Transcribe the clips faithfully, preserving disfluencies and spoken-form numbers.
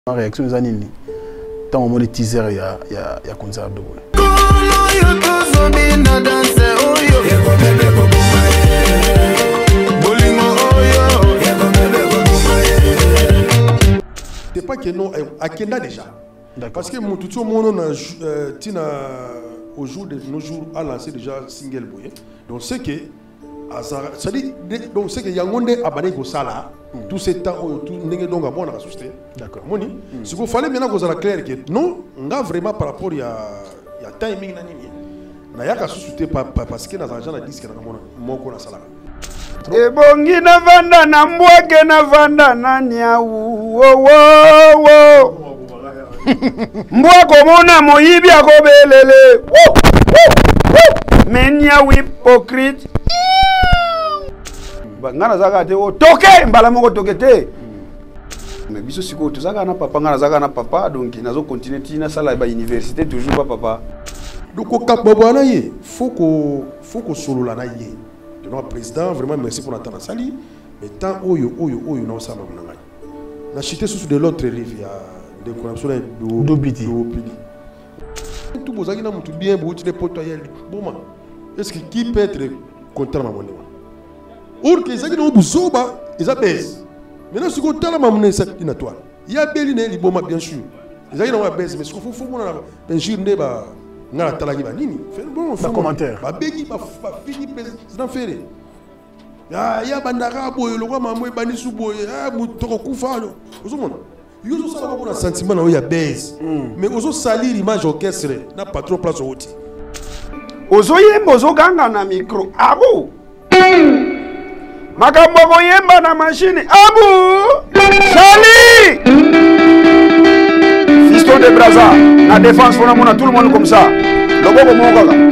Ma réaction est anini. Tant au moins le teaser il y a il y a il y a concert de boule. C'est pas que non à Kenda déjà. Parce que mon tout mon on a tina au jour de nos jours a lancé déjà single boy. Donc c'est que ça dit donc c'est que Yangonde abandé ko sala tout ce temps tout ndenge donc a bon à susciter. D'accord. Moni ce qu'il fallait maintenant qu'on a clair que non on a vraiment par rapport il y a il y a timing na nini. Na yaka susciter parce que dans argent na disque na mona moko na sala. Ebongi na vanda na mbwake na vanda na nyau wo wo wo mbwako mona moyibi akobelele menya hypocrite ngana zaka te o toke mbala moko toke te mais biso siko to zaka na papa ngana zaka na papa donc nazo continuer tina sala ba université toujours pas papa donc au cap babana ye faut ko faut ko solo la na ye notre président vraiment merci pour notre sali mais tant oyo oyo oyo non ça m'a ngai la chité sous de l'autre rive il y a des corruptions de d'obiti tout bozaki na mutu bien bouti de potoyel bon est-ce que qui peut être content ma monnaie or que zaki no buzoba ils abaisse maintenant ce que tala ma monnaie ça ina toile il y a beline li boma bien sûr zaki no abaisse mais ce qu'il faut faut mona ben jure ndeba ngala talaki ba nini fait bon un commentaire ba begi ba fini président Ferré ya ya bandaka boyo lokwa mamwe bani suboye ah mutoko kufalo uzomona yozo sala ko na sentiment na ya base mais ozo salir image orchestre na patron place oti ozo yemba ozo ganga na micro abu makambo ko yemba na machine abu Sali Fiston de Braza na défense pour na tout le monde comme ça logo ko mo kaka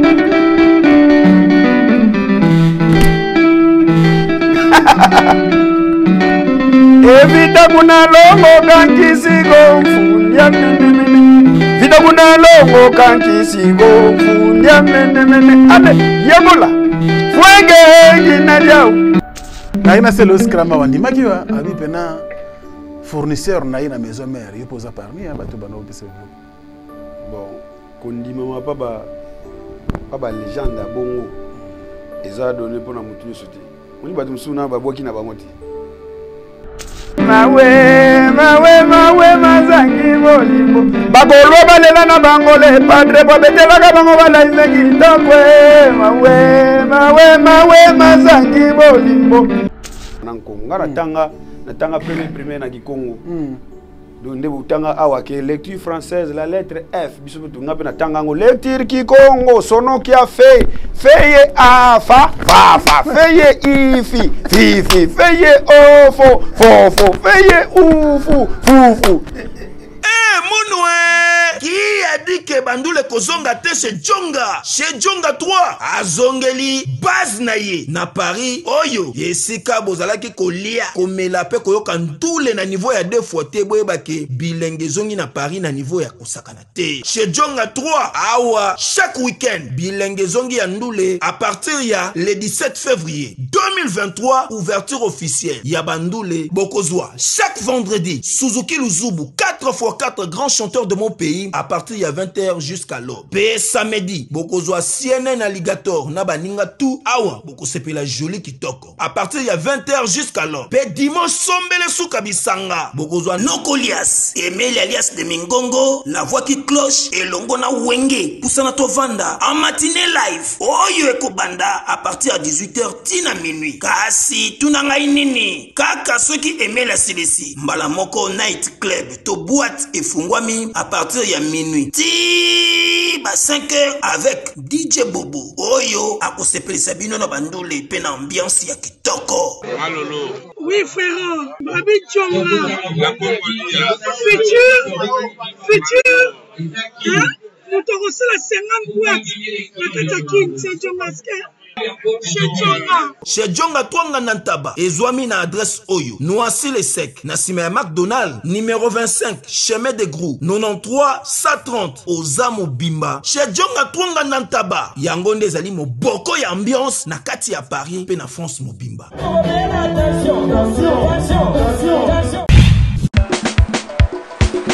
evita kuna longo kankisi go funya mene vita kuna longo kankisi go funya mene mene ade yebola fuenge gina jao na ina c'est le scrum wandi makiwa abi pena fournisseur na ina maison mère yo posa parmi ya bato bana opese bon kondima ma papa papa légende bongo eza donné pour na mutu soute oni bato musuna babwaki na bangoti mawe mawe mawe mazangi bolimbo bagolo balela na bangole padre babetela ka bango bala imeki ndokwe mawe mawe mawe mazangi bolimbo nankonga na tanga na tanga premier premier na Kikongo donc ndebu tanga awa ke lecture française la lettre F biso tunga pe na tanga ngo lecture Kikongo sono qui a fait feye a fa fa fa feye ifi fi fi feye o fo fo fo feye u fu fu fu eh monoué qui a dit que Bandoule kozonga te chez Djonga chez Djonga trois azongeli base na ye na Paris oyo yesika bozalaki kolia komela pe koyoka ndule na niveau ya deux fois te boyeba ke bilenge zongi na Paris na niveau ya kosakana te chez Djonga trois awa chaque week-end bilenge zongi ya ndule à partir ya le dix-sept février deux mille vingt-trois ouverture officielle ya Bandoule bokozwa chaque vendredi Suzuki Luzubu quatre fois quatre grands chanteurs de mon pays à partir il y a vingt heures jusqu'à l'aube. P samedi, bokozwa C N N Alligator na baninga tout awa boko sepela joli kitoko. À partir il y a vingt heures jusqu'à l'aube. P dimanche sombele suka bisanga. Bokozwa Nokolias, Emile alias de Mingongo, la voix qui cloche et longo na wenge pusana to vanda en matinée live. Oyo eko banda à partir à dix-huit heures tina minuit. Kasi tunanga inini. Kaka ceux qui aimaient la C D C. Mbala moko night club to boîte et fungwami à partir il y a minuit. Ti ba cinq heures avec D J Bobo. Oyo akosepeli sabino na Bandoule pe na ambiance ya kitoko. Malolo. Oui frère, Babi Djonga. Futur, futur. Hein? Nous te reçons la cinquante boîtes. La Katakin, c'est Djonga. Chez Djonga Twanga Nantaba ezwami na adresse oyo Noisy le Sec na sima ya McDonald numéro vingt-cinq chemin de Grou quatre-vingt-treize cent trente Ozamo Bimba chez Djonga Twanga Nantaba yango nde ezali moboko ya ambiance na kati ya Paris pe na France mobimba. Attention, attention, attention, attention.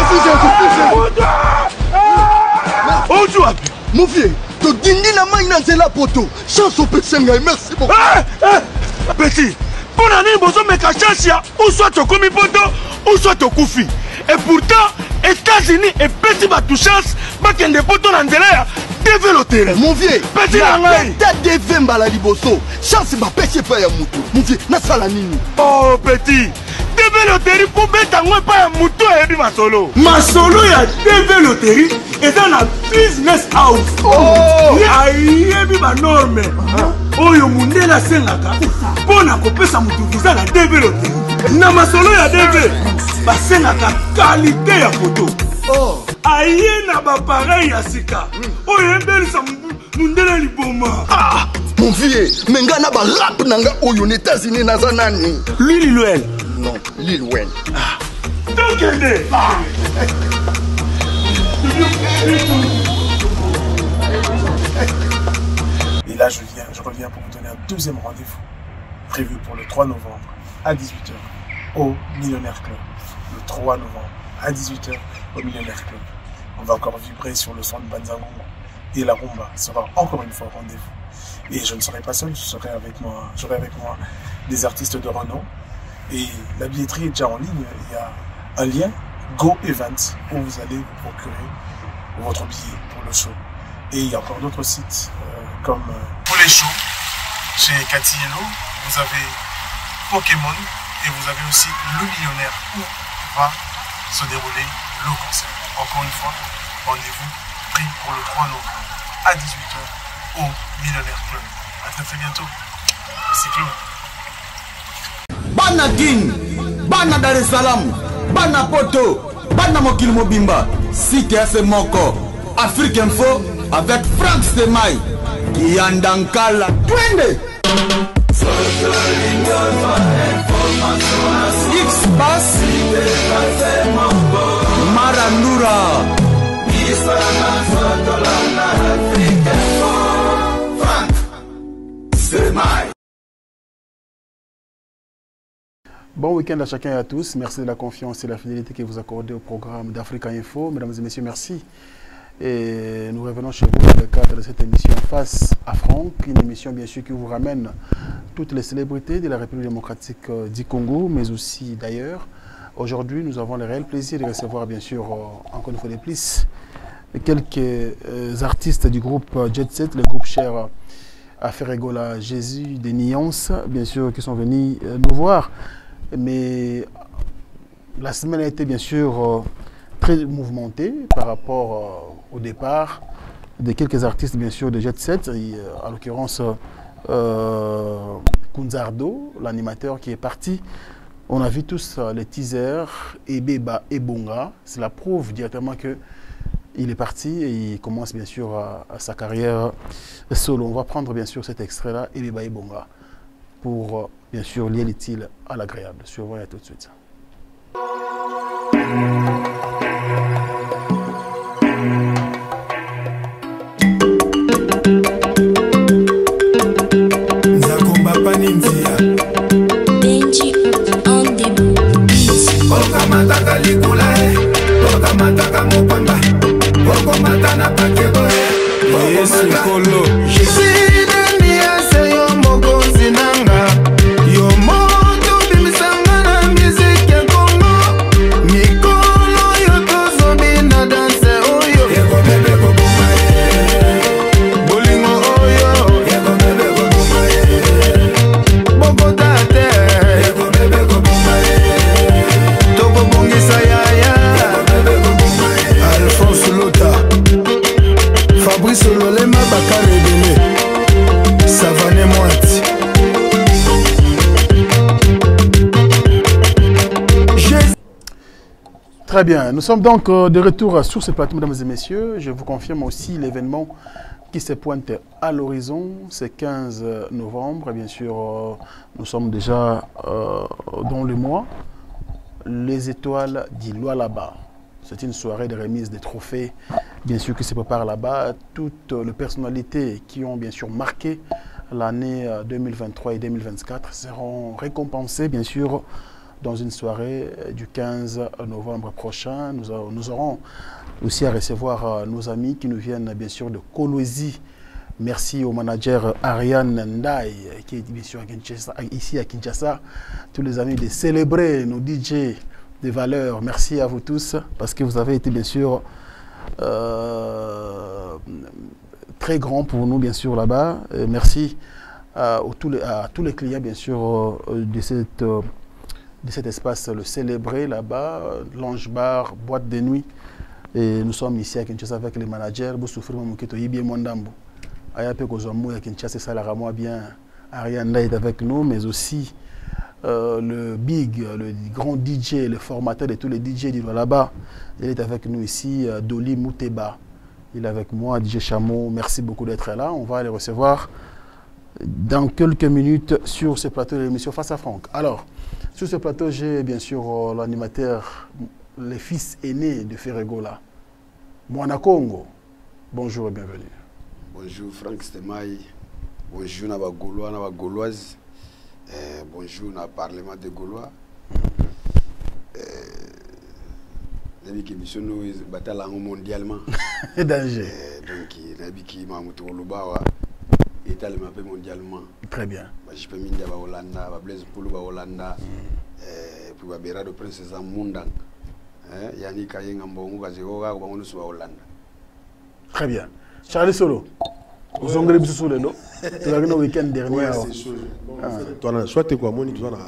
Mon vieux, tu dindi na main na zela poto. Chance au petit ngai, merci beaucoup. Petit, pour l'année, bozo me kachachia, ou soit tu commis poto, ou soit tu koufi. Et pourtant, États-Unis et petit batou chance, bakende poto na nzela, développer. Mon vieux, petit nangai. Ta devem bala liboso. Chance ba pêcher pas ya mutu. Mon vieux, na sala nini? Oh petit. D V Loterie pour mettre en pas un mouton et puis ma solo. Ma solo ya D V Loterie et dans la business house. Oh, aïe et puis ma norme. Oh yo munde la sengaka. Pour na kopesa mutu visa la D V Loterie. Na ma solo ya D V. Ba sengaka qualité ya photo. Oh, aïe na ba pareil ya sika. Oh yembeli sa munde la liboma. Ah, mon vieux, mengana ba rap nanga oyo aux États-Unis na zanani. Lui Lil Wayne. Non, Lil Wayne. Ah. Donc elle est. Et là, je viens, je reviens pour vous donner un deuxième rendez-vous prévu pour le trois novembre à dix-huit heures au Millionnaire Club. Le trois novembre à dix-huit heures au Millionnaire Club. On va encore vibrer sur le son de Banzango et la rumba sera encore une fois au rendez-vous. Et je ne serai pas seul, je serai avec moi, j'aurai avec moi des artistes de renom. Et la billetterie est déjà en ligne. Il y a un lien Go Events où vous allez vous procurer votre billet pour le show. Et il y a encore d'autres sites euh, comme euh, pour les shows chez Cathy Hello, vous avez Pokémon et vous avez aussi Le Millionnaire où va se dérouler le concert. Encore une fois, rendez-vous pris pour le trois novembre à dix-huit heures au Millionnaire Club. A très très bientôt. Merci Claude. Bana King, Bana Dar es Salaam, Bana Poto, Bana Mokil Mobimba, Cité F Moko, Afrique Info avec Frank Stemai, Yandankala, Twende. X-Bass, Marandura, Frank Stemai. Bon week-end à chacun et à tous. Merci de la confiance et de la fidélité que vous accordez au programme d'Africa Info. Mesdames et messieurs, merci. Et nous revenons chez vous dans le cadre de cette émission Face à Franck, une émission bien sûr qui vous ramène toutes les célébrités de la République démocratique du Congo, mais aussi d'ailleurs. Aujourd'hui, nous avons le réel plaisir de recevoir bien sûr, encore une fois de plus, quelques artistes du groupe Jet Set, le groupe cher à Ferregola Jésus des Nuances, bien sûr, qui sont venus nous voir. Mais la semaine a été bien sûr euh, très mouvementée par rapport euh, au départ de quelques artistes bien sûr de Jet Set, et, euh, en l'occurrence euh, Kunzardo, l'animateur qui est parti. On a vu tous euh, les teasers, Ebeba et Bonga. Cela prouve directement que il est parti et il commence bien sûr à, à sa carrière solo. On va prendre bien sûr cet extrait-là, Ebeba et Bonga, pour bien sûr lier l'utile à l'agréable. Suivons-le tout de suite. Zakomba Paninzia Benji on the beat. Okamataka likula e, okamataka mopamba, okomatana pakebo e, Yesu kolo. Jisine niase yo mokonzi nanga, yo moto bimisanga na musique ya Congo, mikolo yo tozobi na danse oyo. Yego bebe koboma e, bolingo oyo. Yego bebe koboma e, boko tate. Yego bebe koboma e, toko bongisa yaya. Yego bebe koboma e, Alphonse Lota, Fabrice Lolema Bakare Dele, Savané Moite. Très bien, nous sommes donc euh, de retour sur ce plateau, mesdames et messieurs. Je vous confirme aussi l'événement qui se pointe à l'horizon, c'est quinze novembre. Bien sûr, euh, nous sommes déjà euh, dans le mois. Les étoiles d'Iloa là-bas. C'est une soirée de remise des trophées, bien sûr, qui se prépare là-bas. Toutes les personnalités qui ont bien sûr marqué l'année deux mille vingt-trois et deux mille vingt-quatre seront récompensées, bien sûr, dans une soirée du quinze novembre prochain. Nous, a, nous aurons aussi à recevoir euh, nos amis qui nous viennent bien sûr de Kolwezi. Merci au manager Ariane Ndaye qui est bien sûr à Kinshasa, ici à Kinshasa. Tous les amis de célébrer nos D J de valeur. Merci à vous tous parce que vous avez été bien sûr euh, très grands pour nous bien sûr là-bas. Merci à, à, tous les, à tous les clients bien sûr de, cette, de cet espace le célébrer là-bas. Lounge bar, boîte de nuit. Et nous sommes ici à Kinshasa avec les managers. Vous souffrez mon kito Yibie Mondambo. Ayape Kozomou à Kinshasa, ça la moi bien. Ariane est avec nous, mais aussi euh, le big, le grand D J, le formateur de tous les D J là-bas. Il est avec nous ici, euh, Dolly Mouteba. Il est avec moi, D J Chameau. Merci beaucoup d'être là. On va les recevoir dans quelques minutes sur ce plateau de l'émission Face à Franck. Alors, sur ce plateau, j'ai bien sûr euh, l'animateur, le fils aîné de Ferregola, Mwana Congo. Bonjour et bienvenue. Bonjour Franck Stemai, bonjour na ba Gaulois, na ba Gauloises, eh, bonjour na Parlement de Gaulois. Nabi ki mission nous batala mondialement. Danger. Donc nabi ki mamutu lubawa italement peu mondialement. Très bien. Ba je peux mindia ba Hollanda, ba Blaise Poulou ba Hollanda, eh puis ba Bera de Princesse Mundang. Eh yani kayenga mbongo kaziko ka ba ngonu ba Hollanda. Très bien. Charlie Solo, vous avez vu ce non? Tu as vu le week-end dernier. Ouais, c'est sûr. Bon, soit tu es quoi, moi, tu as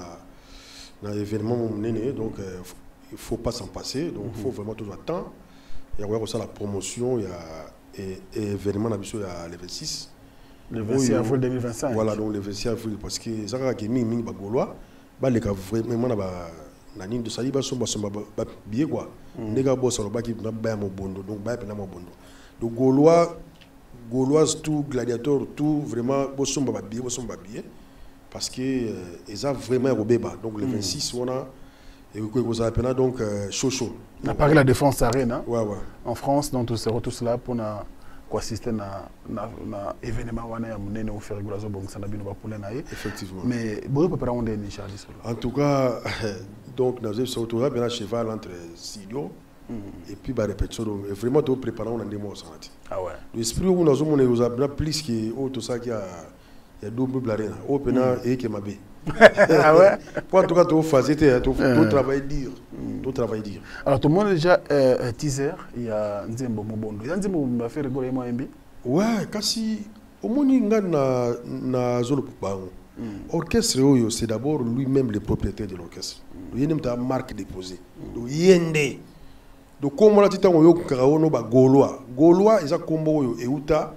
un événement, donc il ne faut pas s'en passer. Donc il faut vraiment toujours attendre. Il y a aussi la promotion, il y a un événement il y a le vingt-six. Le vingt-six avril deux mille vingt-cinq. Voilà, donc le vingt-six avril, parce que ça a été mis mis Gaulois, bah les gars vraiment na nini de ça, ils sont bien quoi. Les gars bossent sur le bas qui n'a pas mon bondo, donc bah pas mon bondo. Donc Gaulois, Gauloises, tout gladiateur, tout vraiment, ils sont pas bien, ils sont pas bien, parce que ils ont vraiment robé bas. Donc le vingt-six, on a et vous avez donc chaud chaud. On a parlé de la défense arène. Ouais ouais. En France, donc on sera tous là pour na assister à un événement où on a fait régulation bon ça n'a bien pas pour les effectivement. Mais bon peut pas on est Charlie Solo. En tout cas, donc nous avons surtout là bien cheval entre Sidio. Et puis bah répétition donc vraiment tout préparant on a des mots ça. Ah ouais. L'esprit où nous avons on a bien plus que tout ça qui a il y a double blarena au pena et qui m'a bé. Ah ouais. Pour en tout cas tout faisait tout tout travail dire tout travail dire. Alors tout le monde déjà euh, teaser il y a Nzembo Mobondo. Il y a Nzembo m'a fait rigoler moi M B. Ouais, kasi au moni nga na na zolo bango. Orchestre oyo c'est d'abord lui-même le propriétaire de l'orchestre. Il y a une marque déposée. Donc yende. Donc comme on a dit tango yo karaono ba Gaulois. Gaulois ils a combo yo euta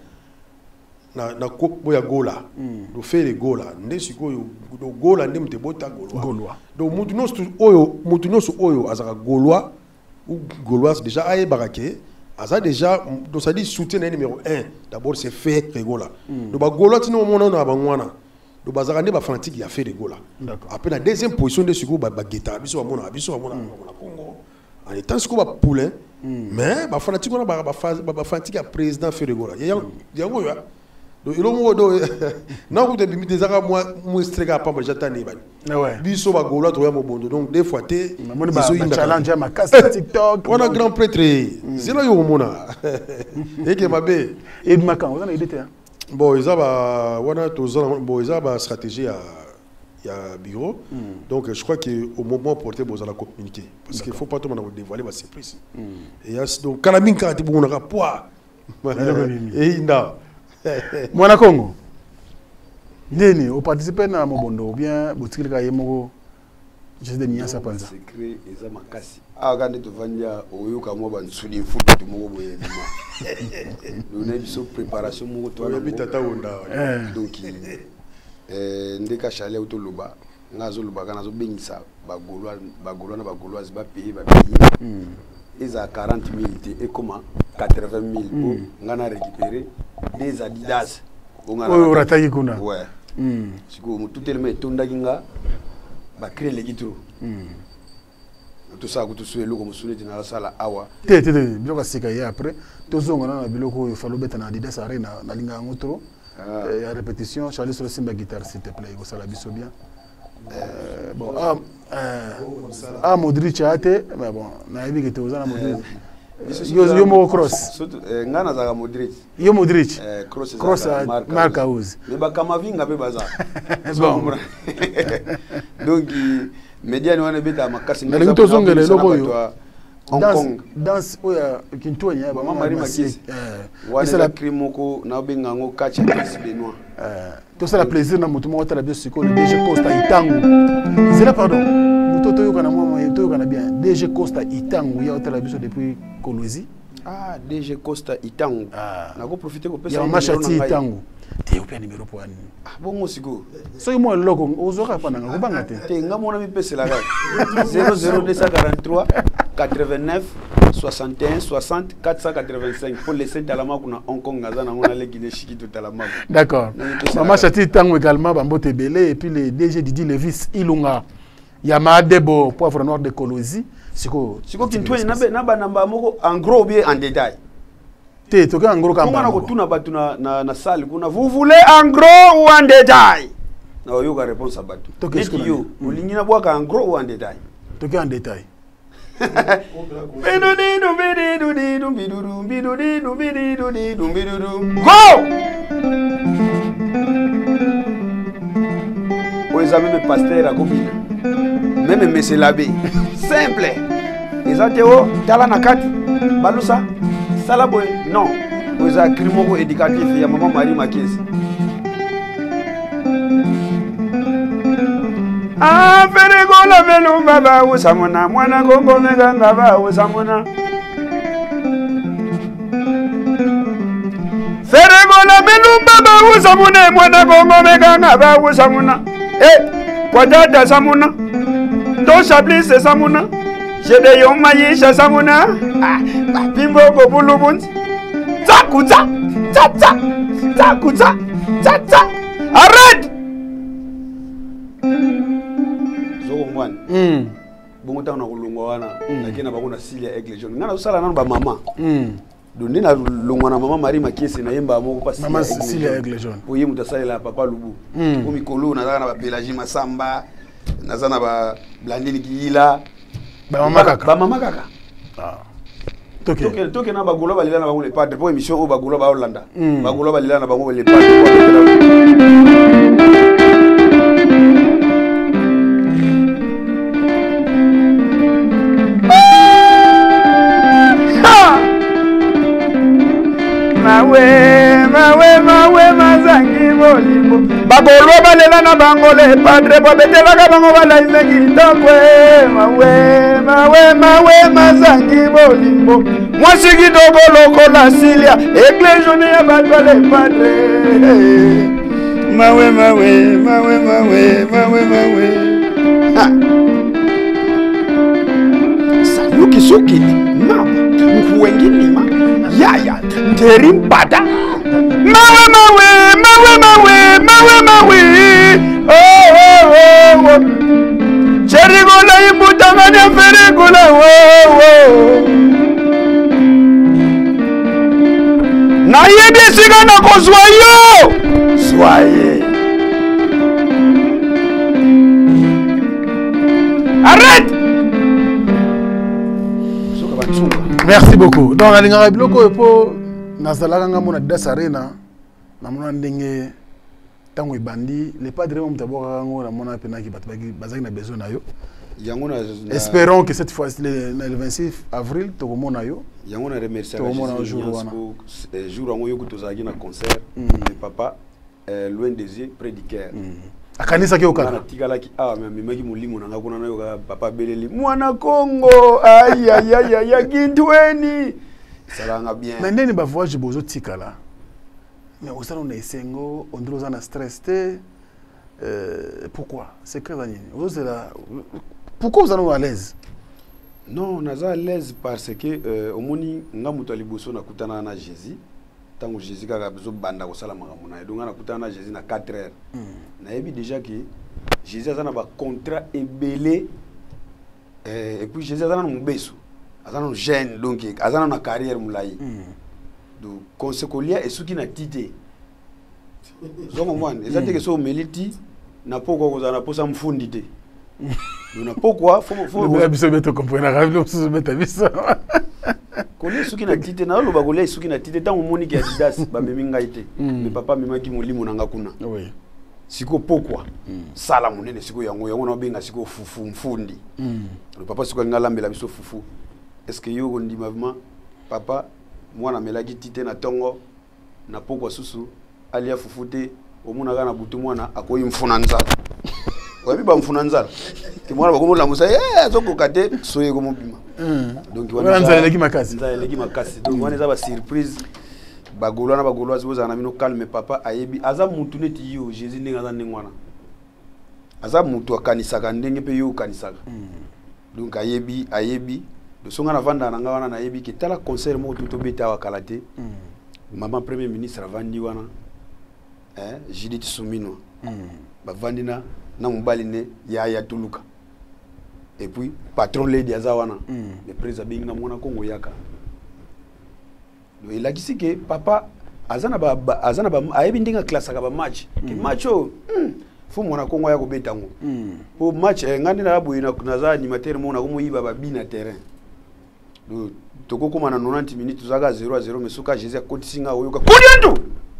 na na kopo ya Gola. Do faire Gola. Nde sikoyo do Gola ndem te bota Gaulois. Gaulois. Donc mutu no oyo mutu no oyo azaka Gaulois ou Gaulois déjà aye barake. Aza déjà donc ça dit soutien numéro un. D'abord c'est fait Gola. Donc ba Gaulois tino mona na bangwana. Donc bazaka ne ba fanatique ya fait Gola. D'accord. Après la deuxième position de siko ba guetta biso mona biso mona na Congo. En étant ce qu'on va pouler, mais bah fanatique on a bah bah fanatique à président Ferregola. Il y a il y a quoi donc il a do na ko de bimi des ara moi moi strega pas j'attends ni ba. Ouais. Biso ba Gola to ya mo bondo donc des fois té ils challenge ma casse TikTok. On a grand prêtre. C'est là yo mona. Et que mabe et makan on a idée hein. Bon ils a ba wana to bon ils a ba stratégie à il y a bureau. Mm. Donc je crois qu'au moment porté vous allez communiquer parce qu'il faut pas tout le monde dévoiler ma surprise. Mm. Et donc Kalamin quand tu bon poids. Et inda. Mwana Congo. Neni au participer na mobondo ou bien boutique ka yemo je de niasa panza. Secret eza makasi. Ah quand tu vanja oyoka mo ban sudi futu tu mo boye dima. Nous na biso préparation mo to na bitata onda. Donc eh ndeka chalet autoloba ngazo loba kana zo bengisa ba Gaulois ba Gaulois na ba Gauloises ba payer ba payer ils a quarante mille et comment quatre-vingt mille pour ngana récupérer des Adidas o ratayi kuna ouais siko mutu tellement tonda kinga ba créer les gitro tout ça tout ça le comme sous na sala awa te te biloko sika ya après tozonga na biloko yo falo beta na Adidas arena na linga ngotro. Il y a répétition. Charlie sur le simba guitare, s'il te plaît. Il va la biso bien. Euh, bon, ah, euh, ah, Modric a été, mais bon, on a vu que tu as usé Modric. Yo mo cross. Ngana za Modric. Yo Modric. Cross cross marque à use. Mais ba kamavinga pe baza. Bon. Donc média ni wana beta makasi ngana to zongele loko yo. Hong Kong. Dans oya kintonya ba mama Marie Makisi. Eh. Wana la crimoko na benga ngo catch Benoît. Euh, tout ça la plaisir na mutu mo tala bien siko le D G Costa Itangu. C'est là pardon. Mutu to yo kana mo mo to yo kana bien. D G Costa Itangu ya tala biso depuis Kolwezi. Ah, D G Costa Itangu. Ah. Na ko profiter ko pesa. Ya machati Itangu. Te yo pe numéro pour ani. Ah bon mo siko. So yo mo loko ozoka pa na ko banga te. Te nga mo na mi pesa la ga. zéro zéro deux cent quarante-trois quatre-vingt-neuf soixante et un soixante quatre cent quatre-vingt-cinq pour les cinq talama kuna Hong Kong ngazana on a les Guinée chiki tout talama. D'accord. Maman Chati Tango également Bambote Belé et puis le D G Didi Levis Ilunga. Yama Debo poivre noir de Kolosi. Siko siko kintwe na na ba namba moko en gros ou bien en détail. Te toka en gros kamba. Comment na ko tuna batu na na, na salle kuna vous voulez en gros ou en détail? Na yo ka réponse à batu. Toka yo olingi na bwa ka en gros ou en détail? Toka en détail. Go! Vous avez même pasteur à copine. Même monsieur l'abbé. Simple. Les atéos, tala nakati. Balusa. Salaboy. Non. Vous avez crimo éducatif. Il y a maman Marie Makisi. Ah, ferego la melumba ba usamuna mwana gongo meganga ba usamuna ferego la melumba ba usamuna mwana gongo meganga ba usamuna eh kwa dada samuna to shablise samuna jede yoma yisha samuna ah bimbo go bulubunzi takuta tata takuta tata arrête. Mm. Bon temps na kulungwa wana lakini bakuna silia eglesion ngana usala nanu ba mama mm. Dondi na lungwa na mama Marie Makisi na yemba moko pa mama silia eglesion oye mutasala papa lubu mm. Omi kolo na na ba Pelagie Masamba na zana ba Blandine Kiyila ba mama kaka ba mama kaka ah toke toke toke na ba golo ba lila na ba le padre po émission o ba golo ba Hollanda mm. Ba golo ba lila na ba le padre. Mawe, mawe, mawe, mazangi bolimbo. Bagolo balela na bango le padre bo betela ka bango bala izeki tokwe. Mawe, mawe, mawe, mazangi bolimbo. Mwasi kidogo loko la silia, église ne ya batwa le padre. Mawe, mawe, mawe, mawe, mawe, mawe. Ha. Sayuki suki, mama, mkuwengini ma. Yaya, nderi mpata. Mawe mawe, mawe mawe, mawe mawe. Oh oh oh oh. Cherigola ibuta ngani ferigola oh oh. Na yebi siga na kozwa yo. Soyez. Arrête. Merci beaucoup. Donc, alingaka biloko po nazalaka ngambo na Das Arena na mona ndenge tango ibandi le padre mo mtaboka ngo na mona penaki bato bazaki na besoin na yo. Yango na espérons que cette fois le, le vingt-six avril to komona yo. Yango na remercier to komona jour wana. Jour ngo yo kutozaki na concert de papa euh, loin des yeux près du cœur. Akanisa ki okana tikala ki ah mais maki mulimo na ngakuna nayo ka papa beleli mwana Kongo ay ay ay ay gintweni salanga bien mais ndeni ba voyage bozo tikala mais osana na esengo ondroza na stress te euh pourquoi c'est que ça nini ozela pourquoi vous allez à l'aise non naza à l'aise parce que euh, omoni ngamuto aliboso na kutana na Jésus tango Jésus kaka bezo banda ko sala makambo na donc na kutana na Jésus na quatre heures mm. Na yebi déjà que Jésus a un contrat ébélé euh, et puis Jésus a un mbeso a un jeune donc a une carrière moulaï mm. Donc conseiller et ce qui n'a tité donc moi les autres que sont meliti na poko ko za posa mfundi te na poko faut faut le biso beto comprendre ravi le biso beto biso kole suki na tite na loba kole suki na tite tango moni ki Adidas ba meminga ite mais papa memaki molimo nanga kuna oui siko pokwa sala munene siko yango yango na benga siko fufu mfundi le papa siko ngalambela biso fufu est-ce que yo ndi mavement papa mwana melaki tite na tongo na pokwa susu alia fufute omuna kana butu mwana akoyi mfuna nzala wabi ba mfuna nzala ki mwana bakomo la musa eh zoko kate soye ko mobima donc wana nzala leki makasi nzala leki makasi donc wana za ba surprise bagolwana bagolwa ziboza na mino calme papa ayebi aza mutu neti yo Jésus ndenge aza ndenge wana aza mutu akanisaka ndenge pe yo kanisaka donc ayebi ayebi de songa na vanda na ngawana na yebi ke tala concert mo tout beta wa kalate maman premier ministre avandi wana eh Judith Suminwa ba vandina na mobali ne ya ya tuluka et puis patron lady azawana le président binga mona Kongo yaka il a dit que papa azana ba azana ba ayebi ndinga classe ka ba match ke matcho fu mona Kongo ya ko betango po match ngandi na boyi na naza animateur mona ko moyiba ba bina terrain do toko koma na ninety minutes zaga zero à zero mesuka Jésus akotisinga oyoka kudiantu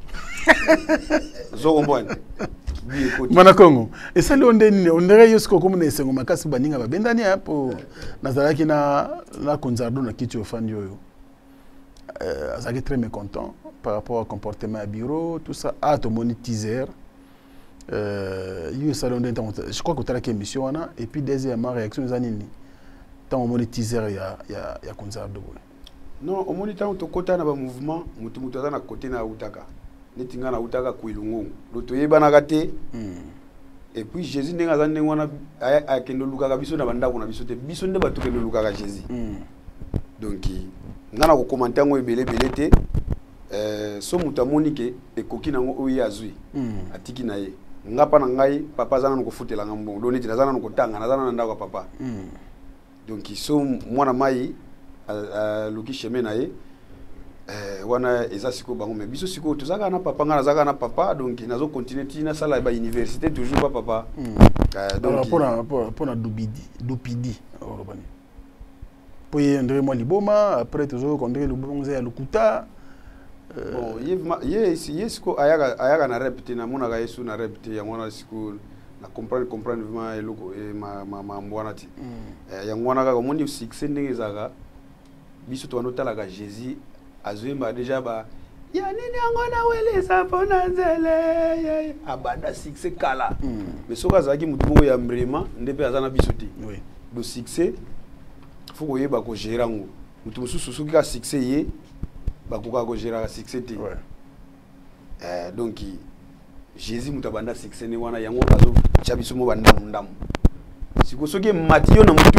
zo ngombwana Mana Kongo et ça le ondeni ondere yosko comme ne sengo makasi baninga ba bendani hapo nazalaki na na konzardo na kitu ofandi yoyo euh azaki très mécontent par rapport au comportement à bureau tout ça a to moni teaser euh yo ça le ondeni je crois que tu as la émission wana et puis deuxièmement réaction zanini tant moni teaser ya ya ya konzardo non au moni tant to kota na ba mouvement mutu mutu na côté na utaka netinga na utaka kuilungu lotoyeba na kate et puis Jésus ndenga za ndenge wana akendo lukaka biso na bandako na biso te biso nde batu kendo lukaka Jésus donc ngana ko commenter ngo ebele belé te euh so mutamoni ke ekoki nango oyi azui atiki na ye ngapa na ngai papa zana ko futela ngambo do neti zana ko tanga na zana na ndako papa donc so mwana mai luki chemin na ye eh wana eza siko bango mais biso siko tozaka na papa ngana zaka na papa donc nazo continuer tina sala ba université toujours pas papa euh, donc pour na pour na dubidi dupidi orobani pour y André moi liboma après toujours André lubonze ya lukuta bon ye ye ye siko ayaga ayaga na répéter na mona ga yesu na répéter ya mona siko na comprendre comprendre vraiment eloko e ma ma ma mbwana ti eh ya mwana ga mondi succès ndenge zaka biso to anotala ga Jésus azwemba déjà ba ya nini angona welesa pona nzele abanda succès kala mais soka zaki mutu moko ya mbrema ndepe azana biso te oui do succès faut ko yeba ko gérer ngo mutu mususu soki ka succès ye ba ko ka ko gérer ka succès te ouais euh donc Jésus mutu abanda succès ne wana yango bazo chabiso mo banda mundamu siko soki matio na mutu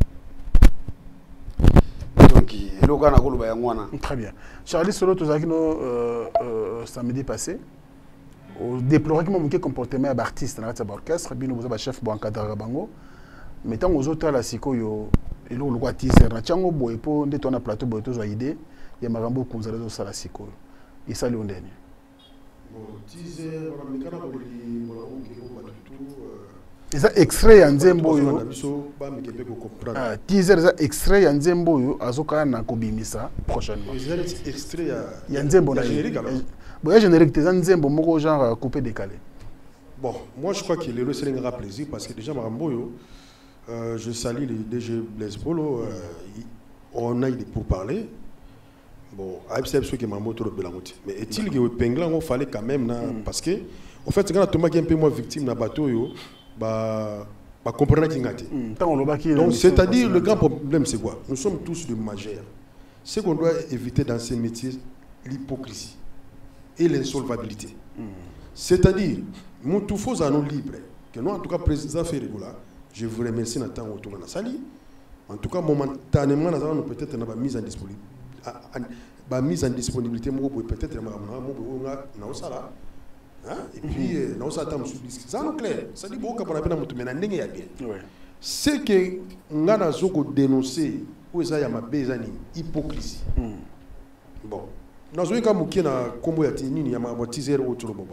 très bien. Charlie Solo, tu as dit samedi passé, au déplorer que mon comportement d'artiste dans l'orchestre, bien nous avons chef Boankadara Bango, mais tant aux autres la siko yo et le roi teaser na chango boy pour de ton plateau boy to idée, il y a marambo kunzala zo sala siko. Et ça le ondeni. Bon, teaser on a mikana ko li mo ko tout et ça extrait ya nzembo yo ah teaser ça extrait ya nzembo yo azoka na kobimisa prochainement extrait ya ya nzembo na bon ya générique te nzembo moko genre coupé décalé bon moi je crois qu'il est le seul grand plaisir parce que déjà Marambo yo euh, je salue le D G Blaise Polo euh, on a eu des pourparlers bon absep ce que Marambo to belangote mais est-il que pengla on fallait quand même na parce que en fait quand Thomas qui est un peu moins victime na bateau yo bah, bah comprendre qui ngati. Donc c'est-à-dire le grand problème c'est quoi? Nous sommes tous des majeurs. Ce qu'on doit éviter dans ces métiers, l'hypocrisie et l'insolvabilité. Mm. C'est-à-dire, nous tous faux à nous libres. Que nous en tout cas président Ferregoula, je vous remercie dans temps autour de la salle. En tout cas momentanément nous avons peut-être une mise en disponibilité. Bah mise en disponibilité, peut-être na sala. Et puis, nous sommes sur le disque. Ça nous clair. Ça dit beaucoup qu'on a bien monté, mais n'engagez bien. C'est que nous avons dénoncé où est-ce qu'il y a ma bézanie, hypocrisie. Bon, nous avons quand même na combo ya tini ya ma teaser au tro bobana.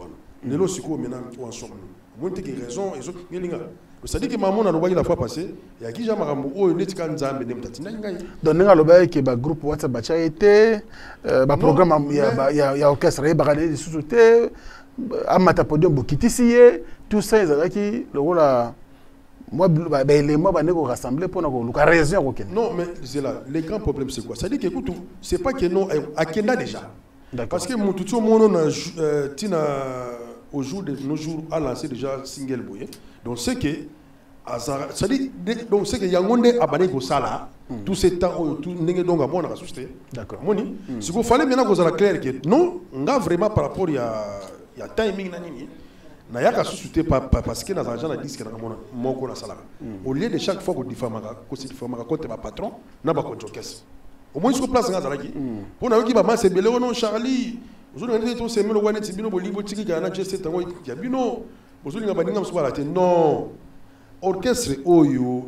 Nelo siko maintenant ensemble. Moi tu as raison et autres ngelinga. Ça dit que maman na lobaki la fois passée, ya ki ja makambo oyo netika nzambe ne mutatina ngai. Donc nga lobaki ke ba groupe WhatsApp ba cha été ba programme ya ya ya orchestre ba kana di sous-té amata podium bokitisiye tout ça ezalaki lokola moi bah éléments ba neko rassembler pour na ko luka raison ko ken. Non mais c'est là le grand problème c'est quoi? Ça dit que écoute c'est pas que non akenda déjà. Parce que mon tout le monde na tina au jour de nos jours a lancé déjà single boy. Donc c'est que ça dit donc c'est que yangonde abane ko sala tout ce temps tout ndenge donc a bon na susté. D'accord. Moni ce qu'il fallait maintenant que ça clair que non nga vraiment par rapport ya ya timing na nini na yaka susté parce que dans argent na disque na mona moko na sala. Au lieu de chaque fois que diffamaka ko si diffamaka côté ba patron na ba conjokes. Au moins sur place nga zalaki. Pour na yoki ba ma c'est belé non Charlie. Aujourd'hui on est tous semelo wana tibino bolingo tiki kana just tango ya bino. Aujourd'hui nga baninga mswala te non. Orchestre oyo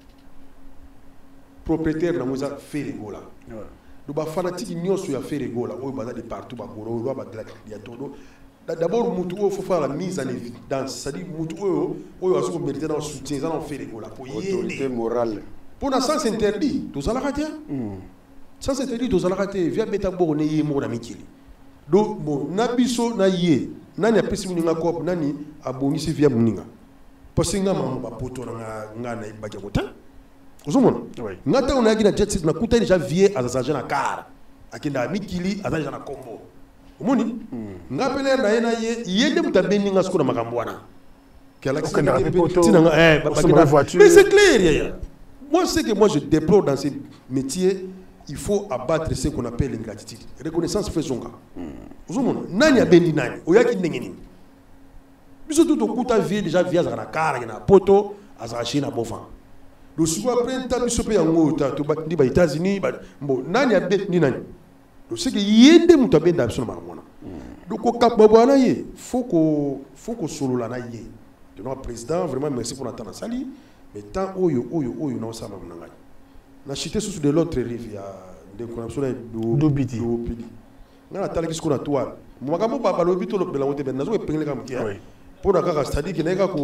propriétaire na moza Ferego là. Do ba fanatique nyonso ya Ferego là oyo baza de partout ba goro oyo ba ya todo. D'abord mutu oyo faut faire la mise en évidence, c'est-à-dire mutu oyo oyo aso mériter dans soutien ça na Ferego là pour autorité morale. Pour na sens interdit, to zala raté. Sens interdit to zala raté via beta bo ne yemo na mikili. Do bon na biso na ye nani apesi muninga ko nani abongisi via muninga. Parce que nga mama bapoto na nga na ibaki kota. Uzumona? Oui. Ngata on a gina jet set na kuta déjà vieux azazaje na car. Akenda mikili azaje na kombo. Umoni? Nga pele na yena ye yende mutabeni nga siko na makambo wana. Galaxy poto. Eh, mais c'est clair yaya. Moi c'est que moi je déplore dans ces métiers, il faut abattre ce qu'on appelle l'ingratitude. Reconnaissance faisonga. Uzumona? Nani abendi nani? Oyaki ndengeni. Biso tout au kuta vie déjà via na car na poto azarachi na bovin. Le soir après ta biso pe yango ta to ba ndi ba États-Unis ba bon nani abe ni nani. Donc c'est que yende mutabe da biso na mona. Donc au cap bwana ye faut que faut que solo la na ye. De notre président vraiment merci pour entendre sali mais tant oyo oyo oyo na sama mnanga. Na chité sous de l'autre rive ya de connexion do Dobiti. Dobiti. Na tala kisko na toile. Mwagamo ba ba lobito lo bela wote ben nazo epengele kam kia. Pour la c'est-à-dire qu'il n'y a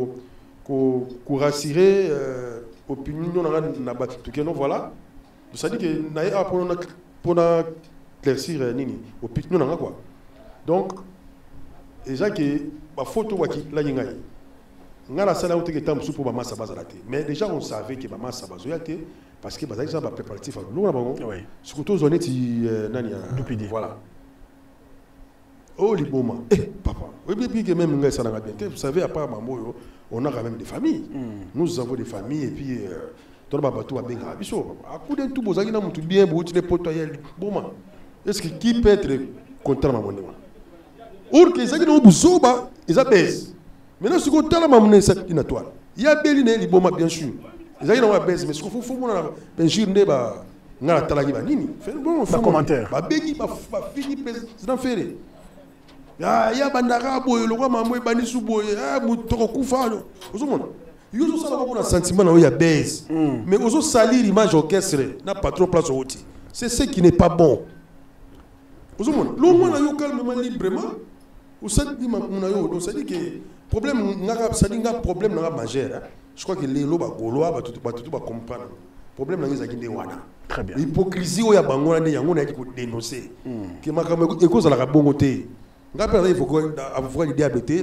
qu'à rassurer l'opinion de la bataille. Voilà. C'est-à-dire qu'il n'y a pas pour éclaircir l'opinion de la quoi. Donc, les gens qui ont photo qui la yinga. Nga la sala uti ketam supo ba massa bazalate. Mais déjà on savait que ba massa bazoyate parce que bazali ça ba préparatif. Nous na bango. Oui. Surtout zone ti nani ya. Voilà. Oh Liboma, eh papa, oui puis que même nga ça n'a bien. Vous savez à part maman on a quand même des familles. Mm. Nous avons des familles et puis toi baba tout a bien biso. A coup de tout bozaki na mutu bien bo utile potoyel Liboma. Est-ce que qui peut être contre maman ni? Or que ça qui no buzoba, ils abaissent. Maintenant ce qu'on t'a la maman ça une toile. Il y a Beline Liboma bien sûr. Ils aillent na baisse mais ce qu'il faut faut na ben journée ba nga talaki ba nini. Fait bon commentaire. Ba begi ba fini président Ferré. Ya ya bandara boyo lokwa mamwe bani suboye ah mutoko kufalo uzomona yuzo sala ko na sentiment na ya base mais ozo salir image orchestre na patron place oti c'est ce qui n'est pas bon uzomona lo mona yo calmement librement ou ça dit mona yo donc ça dit que problème ngaka ça dit ngaka problème na majeur je crois que les lo ba goloa ba tout ba tout ba comprendre problème na ngeza kinde wana très bien hypocrisie o ya bango na yango na ko dénoncer que makambo ekoza la bongo te. Il faut avoir une diabète,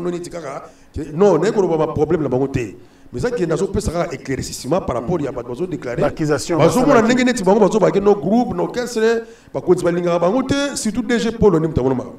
non, n'est pas problème la bonté. Mais ça qui est dans ce sera éclaircissement par rapport à besoin de déclarer. L'accusation. Parce qu'on a n'engagé nos groupes, nos caisses, par contre, c'est tout D G Paul on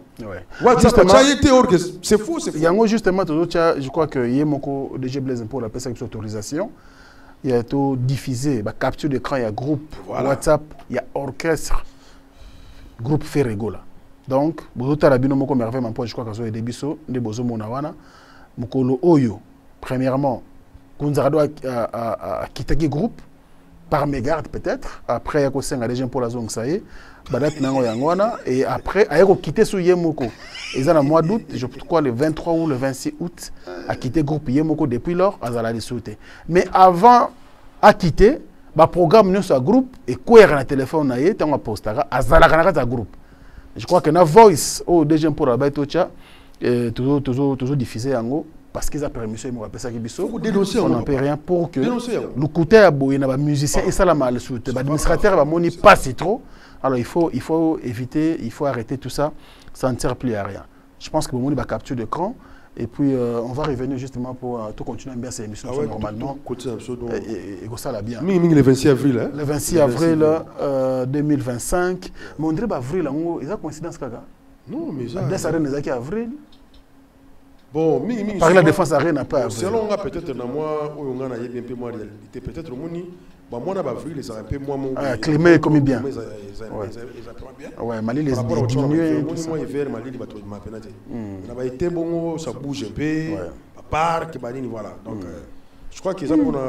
c'est faux, c'est faux. Yango justement, je crois que Yemoko D G Blaise pour la personne avec autorisation. Il y a tout diffusé, capture d'écran, il y a groupe WhatsApp, il y a orchestre, groupe Ferrego là. Donc, je crois que c'est des biso, des bozo monawana, mukolo oyo. Premièrement, Kunzarado a quitté le groupe par mégarde peut-être. Après, il y a aussi un régime pour la zone ça y est. Et après, il y a quitté sous Yemoko. Et dans le mois d'août, je crois le vingt-trois ou le vingt-six août, a quitté le groupe Yemoko depuis lors, à la sauté. Mais avant à quitter, le programme nous sur groupe et quoi il y a un téléphone, il y a un poste, à la groupe. Je crois que na voice au deuxième pour la Baitocha et toujours toujours toujours diffusé en haut parce qu'ils ont permission ils m'ont appelé ça qui biso on n'en peut rien pour que le côté à boyer na ba musicien et ça la mal soute ba administrateur va moni pas si trop alors il faut il faut éviter il faut arrêter tout ça ça ne sert plus à rien je pense que moni va capture d'écran et puis euh, on va revenir justement pour euh, tout continuer bien ces émissions ah ouais, normalement tout, tout, tout, tout, et, et, et ça là bien le vingt-six avril hein? Le vingt-six avril euh, deux mille vingt-cinq mais on dirait avril ils ont coïncidence caga non mais ça des arènes les avril bon mi mi par la défense arène n'a pas selon moi peut-être na moi où on a un peu moins réalité peut-être moni bah moi na ba avril ça un peu moins mon climat comme bien ouais ouais Mali les diminuer moi hiver Mali ba to ma penate na ba été bon ça bouge un peu parc ba ni voilà donc je crois qu'ils ont pour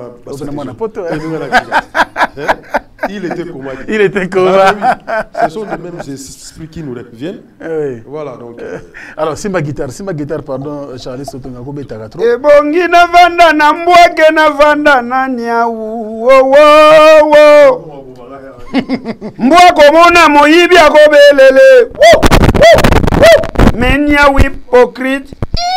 il était comment il était comment ah, oui. Ce sont les mêmes esprits qui nous reviennent oui. Voilà donc euh... alors Simba guitare Simba guitare pardon Charles Sotonga ko betaka trop e bongi na vanda na mbwake na vanda na nyau wo wo wo mbwako mona moyibi akobelele menya hypocrite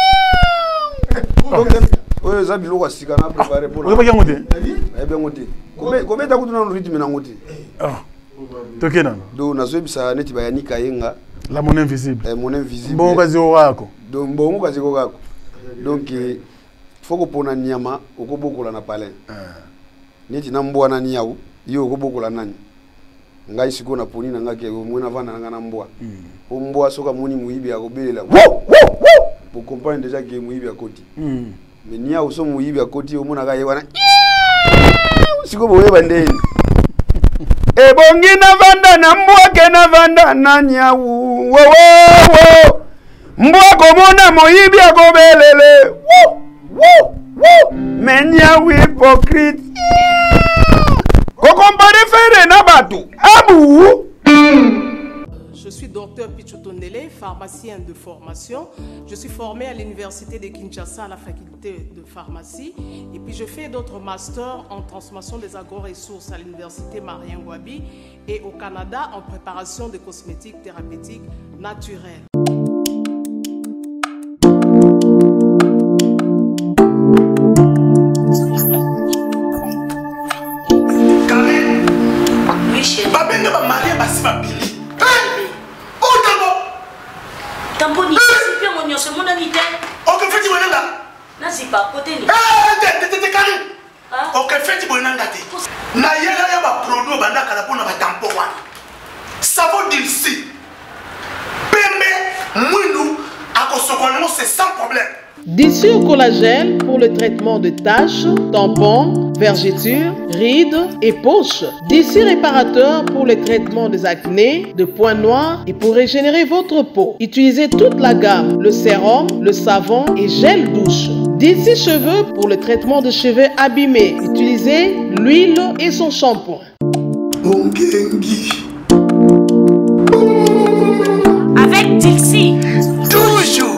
oyo za biloko sika na préparer pour la. Oyo ba ngote? Eh bien ngote. Kome kome ta kutu na rythme na ngote. Ah. Tokena. Do na zobisa neti ba yanika yenga. La mon invisible. Eh mon invisible. Bon kazi wako. Donc bon kazi wako. Donc il faut ko pona nyama okobokola na palin. Ah. Neti na mbwa na nyau, yo okobokola nani. Ngai siko na poni na ngake mwana vana na mbwa. Mm. Mbwa soka muni muibi akobelela. Pour comprendre déjà que muibi akoti. Mm. Mais nia uso muibi akoti omona ka yewana siko boye bandeni e bongi na vanda na mbwake na vanda na nyau wo wo mbwako mona moyibi akobelele wo wo wo menya hypocrite ko compare fere na batu abu. Je suis docteur Pichotondele, pharmacien de formation. Je suis formé à l'université de Kinshasa à la faculté de pharmacie. Et puis je fais d'autres masters en transformation des agro-ressources à l'université Marien Ngouabi et au Canada en préparation de cosmétiques thérapeutiques naturelles. Karen, oui, chérie. Babenge ba marié basi ba bili. Tamboni, c'est bien mon ce monde habité. Ok, fais-tu mon nanga. Na c'est pas côté ni. Ah, t'es t'es t'es carré. Ok, fais-tu mon nanga té. Na yela ya ba produit banda kala pona ba tampo wana. Savon d'ici. Pembe, mwindu, akosokono c'est sans problème. D'ici au collagène pour le traitement de taches, tampons, vergetures, rides et poches. D'ici réparateur pour le traitement des acnés, de points noirs et pour régénérer votre peau. Utilisez toute la gamme, le sérum, le savon et gel douche. D'ici cheveux pour le traitement de cheveux abîmés. Utilisez l'huile et son shampoing. Avec Dixie. Toujours.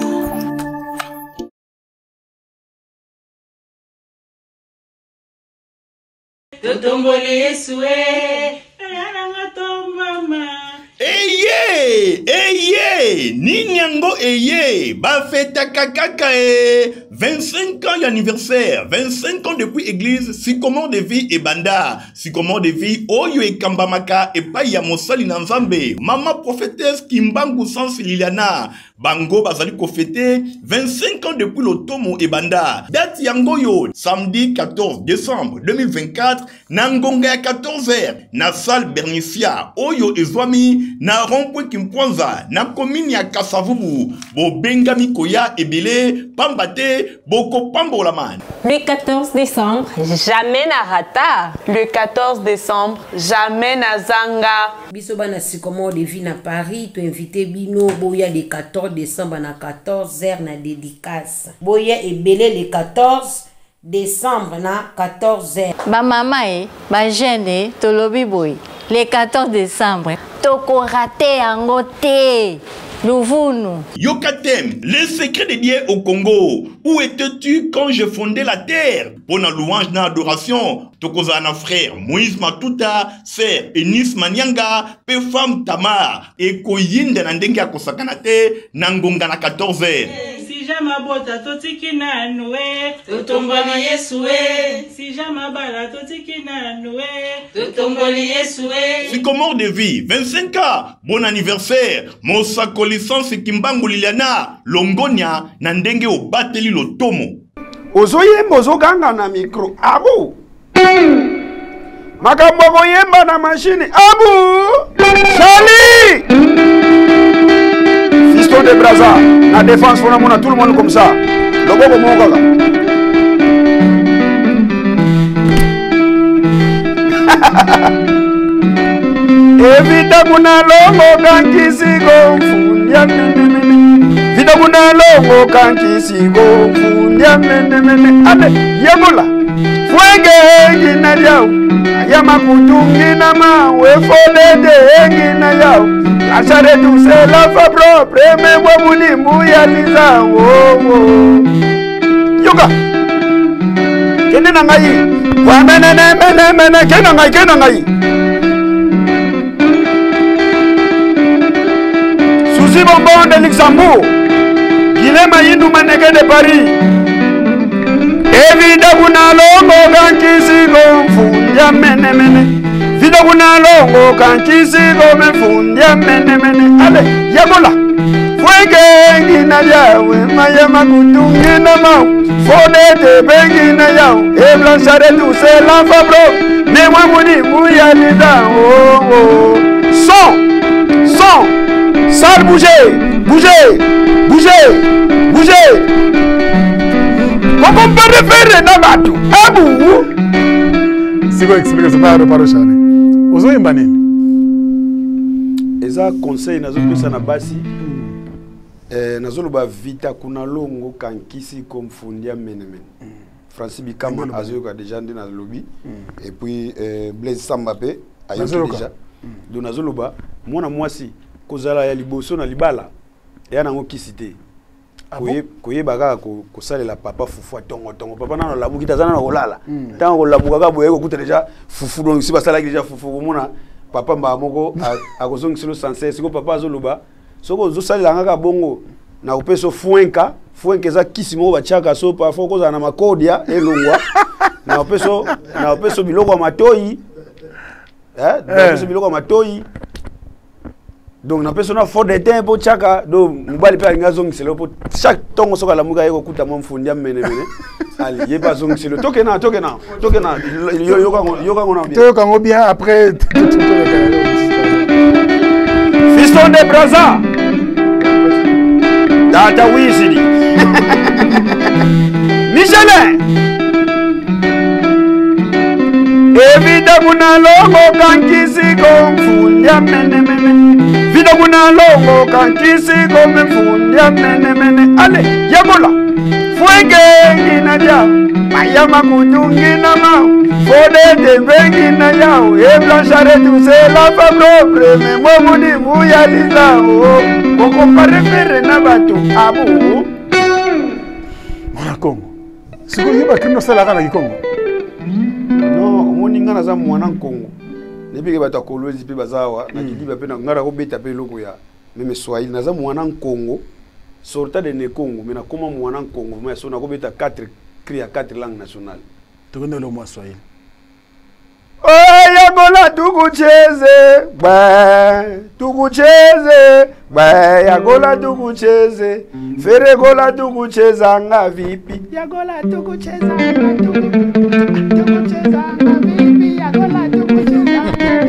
Eye, eye, Ninyango eye, Bafeta Kakaka e, vingt-cinq ans d'anniversaire, vingt-cinq ans depuis église, Sycomore de vie et Banda, Sycomore de vie, Oyo et Kambamaka et Paya Mosali Nanzambe, Maman prophétesse Kimbangu Sans Liliana, Bango Bazali Kofete, vingt-cinq ans depuis l'Otomo et Banda, date Yangoyo, samedi quatorze décembre deux mille vingt-quatre, Nangonga à quatorze heures, na salle Bernicia, Oyo et Zwami, na rompwe Kimpwanza, na komini ya Kasavubu, bo Bengami Koya et Bele, Pambate, Boko Pambolaman. Le quatorze décembre, jamais na rata. Le quatorze décembre, jamais na zanga. Biso bana Sycomore de vie na Paris, tu invité Bino, boya le quatorze décembre na quatorze heures na dédicace. Boya et Bele le quatorze décembre na quatorze heures. Ba mama e, ba jeune tolobi boy. Le quatorze décembre, toko raté yango te. Louvounou. Yokatem, le secret de Dieu au Congo. Où étais-tu quand je fondais la terre? Pour la louange na adoration, Tokozana frère, Moïse Matuta, sœur, Enis Manyanga, pe femme Tamar, et Koyinde Nandenge à Kosakanate, Nangonga na quatorze heures. Si j'aime abota totiki na noue, totomboli yesue. Si j'aime abala totiki na noue, totomboli yesue. Sycomore de vie, vingt-cinq ans, bon anniversaire. Mosako licence Kimbangu Liliana, Longonia, Nandenge au Bateli Lotomo. Ozoyemba ozoganga na micro. Abu. Makambo koyemba na machine. Abu. Charlie. Fiston de Braza. La défense, on a tout le monde comme ça. Le bobo mokoka. Evita kuna longo kankisi gonfunya mene. Vita kuna longo kankisi gonfunya mene mene. Ade yebola. Fuenge ngina yao. Ayama kutungi na mawe folede ngina yao. Achare tu se la fa propre me wabuni muya liza wo wo. Yoga. Kene na ngai. Wa mene ne mene mene kene ngai kene ngai. Susi Bonbon de Luxembourg. Guilhem Ayindou Maneke de Paris. Evida kuna longo kankisi gonfunya mene mene. Vida kuna longo kankisi gonfunya mene mene. Ale yabola. Fuenge ngina yawe mayama kutungi na mau. Fode te bengi na yao. E blanchare tu se la fabro. Ne wamuni muya lida oh oh. Son, son. Sal bougez, bougez, bougez, bougez. Comment on peut faire Nabatu? Abou. Si vous expliquez ça par rapport au chane. Ozo imbani. Eza conseil nazo pesa na basi. Eh nazo loba vita kuna longo kankisi komfundia menemene. Francis Bikama azoka déjà ndé na lobby et puis euh, Blaise Sambape ayoki déjà. Donc nazo loba mwana mwasi kozala ya liboso na libala ya nango kisite. Koye koye baka ko kosalela papa fufu tongo tongo papa nano la bukita zana na kolala tango la bukaka boye ko kuta déjà fufu donc si basala déjà fufu mona papa mba moko akozongi silo sans cesse ko papa azoluba soko zo salela ngaka bongo na upeso fuenka fuenka za kisimo bachaka so parfois ko na makodia elongwa na upeso na upeso biloko matoi eh na upeso biloko matoi. Donc na persona fort de temps pour chaka do mubali pa ngazo ngiselo pour chaque tongo soka la muga yeko kuta mo mfundia mene mene ali yeba zo ngiselo toke na toke na toke na yo yo ka yo ka ngona bien toke ka bien après Fiston de Braza Data Wizidi Michelin Evita kuna longo kankisi komfundia mene mene. Vida kuna longo kankisi komfundia mene mene. Ale yabola. Fuenge ngina yao. Mayama kutungi na mau. Fode te bengi na yao. E blanchare tu se la fa propre. Me mwamuni muya liza o. Koko parefere na batu abu. Mwana Kongo. Siku yiba kino sala kana kikongo. Ninga naza mwana Kongo nebike bato kolwezi pe bazawa na kidiba pe na ngara ko beta pe loko ya meme Swahili naza mwana Kongo sorta de ne Congo mais na koma mwana Kongo mais so na ko beta quatre cri à quatre langues nationales tukone lo mwa Swahili oya gola tukucheze ba tukucheze ba ya gola tukucheze fere gola tukucheza nga vipi ya gola tukucheza nga tukucheza nga vipi ya gola tukucheza.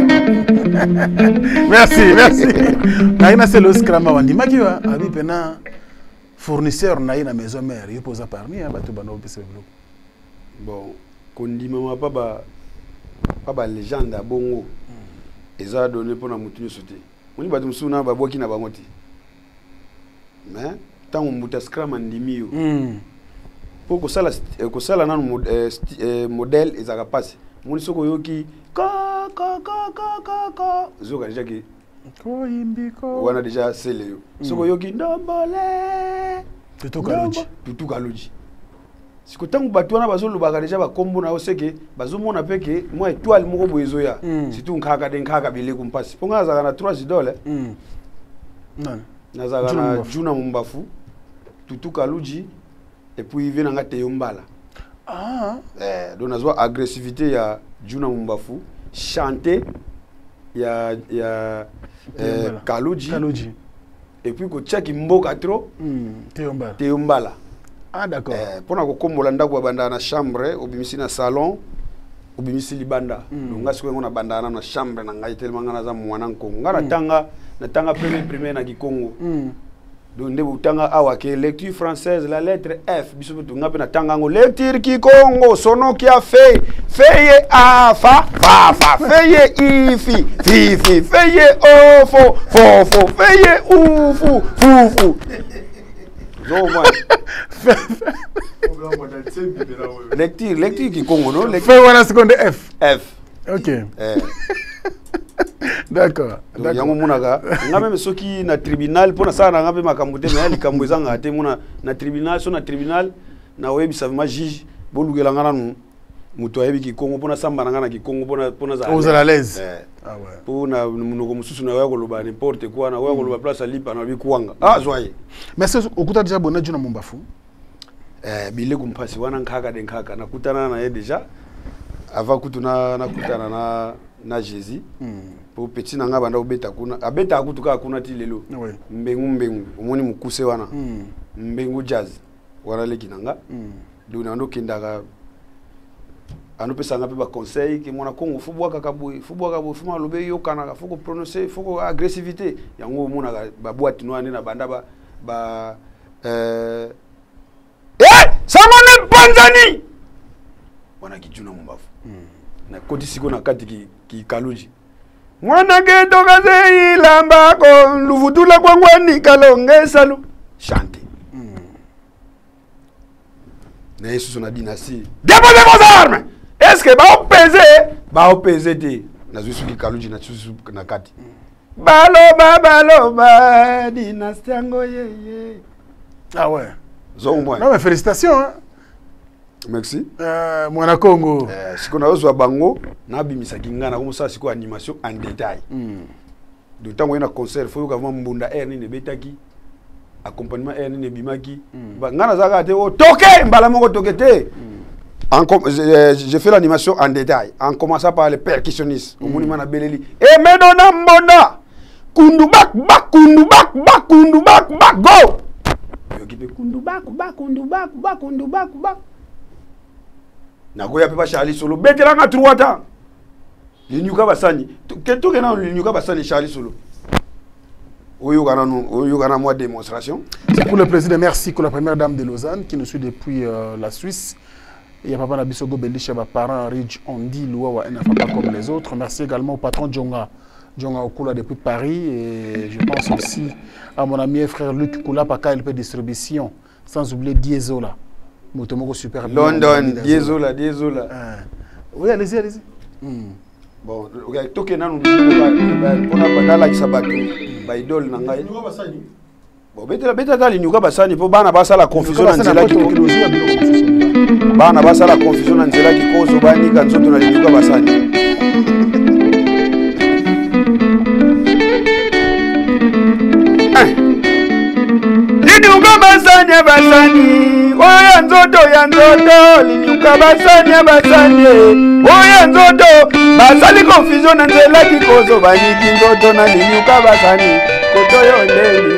Merci, merci. Naina c'est le scrama wandi makiwa abi pena fournisseur naina maison mère il pose parmi ba to bano pese bloc. Bon, kondima ma papa papa légende bongo eza donné pour na mutu sauter. Moni ba tumsuna ba boki na bangoti. Mais tant on muta scrama ndimi yo. Mm. Pour que ça la que ça la nan modèle ezaka passe. Moni soko yoki ko ko ko ko ko ko zoka déjà ki wana déjà sele yo soko yoki ndombole tutu kaloji tutu kaloji siko tangu bato wana bazolobaka déjà bakombo na oseke bazomona peke moi étoile moko boyezo ya surtout nkaka de nkaka bile kumpasi ponga azaka na trois idoles non nazaka na Juna Mumbafu tutu kaloji et puis vient nga te yombala ah eh donc nazwa agressivité ya Juna Mumbafu chanter ya ya eh, kaloji kaloji et puis ko check mboka trop te yombala te yombala. Ah d'accord. Eh, pona ko kombola ndako banda na chambre, obimisi na salon, obimisi libanda. Mm. Donc ngasi ko na banda na chambre na ngai tellement ngana za mwana nkongo. Ngana mm. tanga na tanga premier premier na Kikongo. Mm. Donc ndebo tanga awa ke lecture française la lettre F biso to ngape na tanga ngo lecture Kikongo sono qui a fait feye a fa fa fa feye i fi fi fi feye o fo fo fo feye u fu fu fu. Non, moi. Lecture, lecture qui Congo, non? Fais voilà seconde F. F. Ok. Eh. D'accord. Donc yango munaka, nga même soki na tribunal pona ça na ngabe makamute mais ali kambwezanga ate muna na tribunal so na tribunal na webi savement juge bolugela ngana nu muto ayebi ki Congo pona samba na ngana ki Congo pona pona za. Aux à l'aise. Ah ouais. Pona munoko mususu na wa koloba n'importe quoi na wa koloba place ali pa na bi kuanga. Ah zoye. Mais c'est okuta déjà bona Juna Mumbafu. Eh bile kumpasi wana nkaka de nkaka nakutana na ye déjà avant kutuna nakutana na na Jésus. Po petit nanga banda obeta kuna abeta akutuka kuna ti lelo. Mbengu mbengu omoni mukuse wana. Mbengu jazz wana leki nanga. Dona ndo kindaka anu pesa nga pe ba conseil ki mona Congo fubwa kakaboy fubwa kabo fuma lobe yo kana foko prononcer foko agressivité yango mona ba boîte noire na banda ba ba euh eh samone panzani wana ki Juna Mumbafu na koti siko na kati ki ki kaloji mwana geto kaze ilamba ko luvutula kwangwani kalonge salu chante na Yesu na dynastie déposez vos armes. Est-ce que ba opéser ba opéser te na zusu ki kaloji na zusu na kati baloba baloba dynastie ngo yeye. Ah ouais. Zo moi. Non mais félicitations hein. Merci. Euh mwana Congo. Euh siko na ozo bango na bimisa kingana comme ça siko animation en détail. Mm. De temps où il y a concert faut que mbunda air ni ne betaki accompagnement air ni ne bimaki. Mm. Ba ngana zaka te o toke mbala moko tokete. Mm. J'ai fait l'animation en détail, en commençant par les percussionnistes. Au monument na Beleli. Et medona mbona. Kundu bak bak kundu bak bak kundu bak bak go. Yo kipe kundu bak bak kundu bak bak kundu bak bak. Na goya pe ba Charlie Solo. Betela nga trois temps. Linyuka basani. Keto kena linyuka basani Charlie Solo. Oyo kana no oyo kana moi démonstration. C'est pour le président merci pour la première dame de Lausanne qui nous suit depuis euh, la Suisse. Il y a papa Nabisogo Belisha, parents Ridge, on dit Louawa, un enfant pas comme les autres. Merci également au patron Djonga, Djonga Okula depuis Paris. Et je pense aussi à mon ami et frère Luc Koula, Paka L P Distribution. Sans oublier Diesola. Motomoko super bien. London, Diesola, Diesola. Ah. Oui, allez-y, allez-y. Mm. Bon, ok, Tokena nous dit pour la bataille qui s'abat. Baidol Nangai. Bon, bête la bête à l'Inuka Bassani pour Bana Bassa la confusion en Zela qui Bana Bassa la confusion en Zela qui cause Bani Kanzoto na l'Inuka Bassani. L'Inuka Bassani Bassani, Oya Nzoto Yanzoto, l'Inuka Bassani Bassani, Oya Nzoto, Bassali confusion en Zela qui cause Bani Kinzoto na l'Inuka Bassani, Kotoyo Ndeli.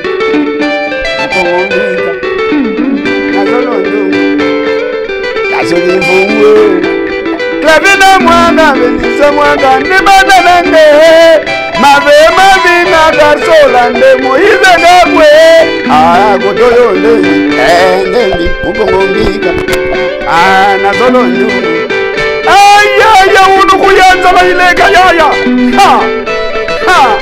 Clavina mwana benisa mwanga ndibana nange mave mavi na garsola nde Moize gabwe ah godoyo nde eh ndendi ubongombika ah na zolo ndu aya ya unu kuyanza bailega yaya ha ha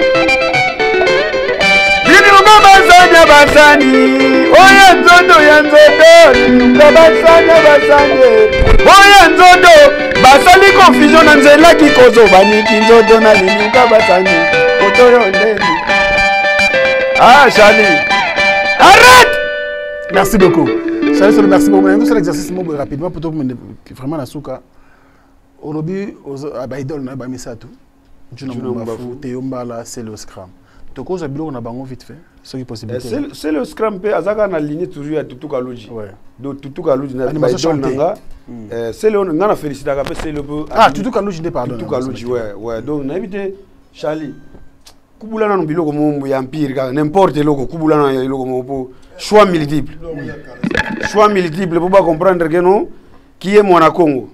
Basanya basani, oya nzondo ya nzondo, nuka basanya basani, oya nzondo, basali confusion na nzela ki kozo baniki nzondo na linuka basani, moto yo ndeni. Ah, Charlie. Arrête! Merci beaucoup. Charlie, merci beaucoup. On va l'exercice rapidement pour vraiment la souka. Au lobby, à Baïdol, on a mis ça tout. Théo Mbala, c'est le scrum. Donc, on a vite fait. C'est possible. C'est le scrum. Azaka na ligne toujours à Tutu Kalouji. Donc, Tutu Kalouji na Baïdol nanga. C'est le on a félicité c'est le ah Tutu Kalouji n'est pas Tutu Kalouji ouais ouais donc on a évité Charlie. Kubulana no biloko mo ya empire n'importe loko kubulana ya loko mo choix multiple. Choix multiple pour pas comprendre que non qui est Mwana Congo.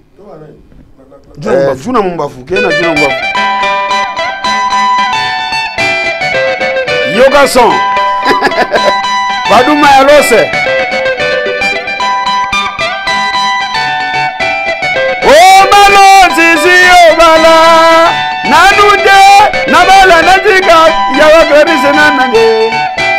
Juna Mumbafu, qui est Juna Mumbafu. Yoga son. Baduma Yalose. Oh malo zizi obala. Nanude nabala natika yawa kerise nanande.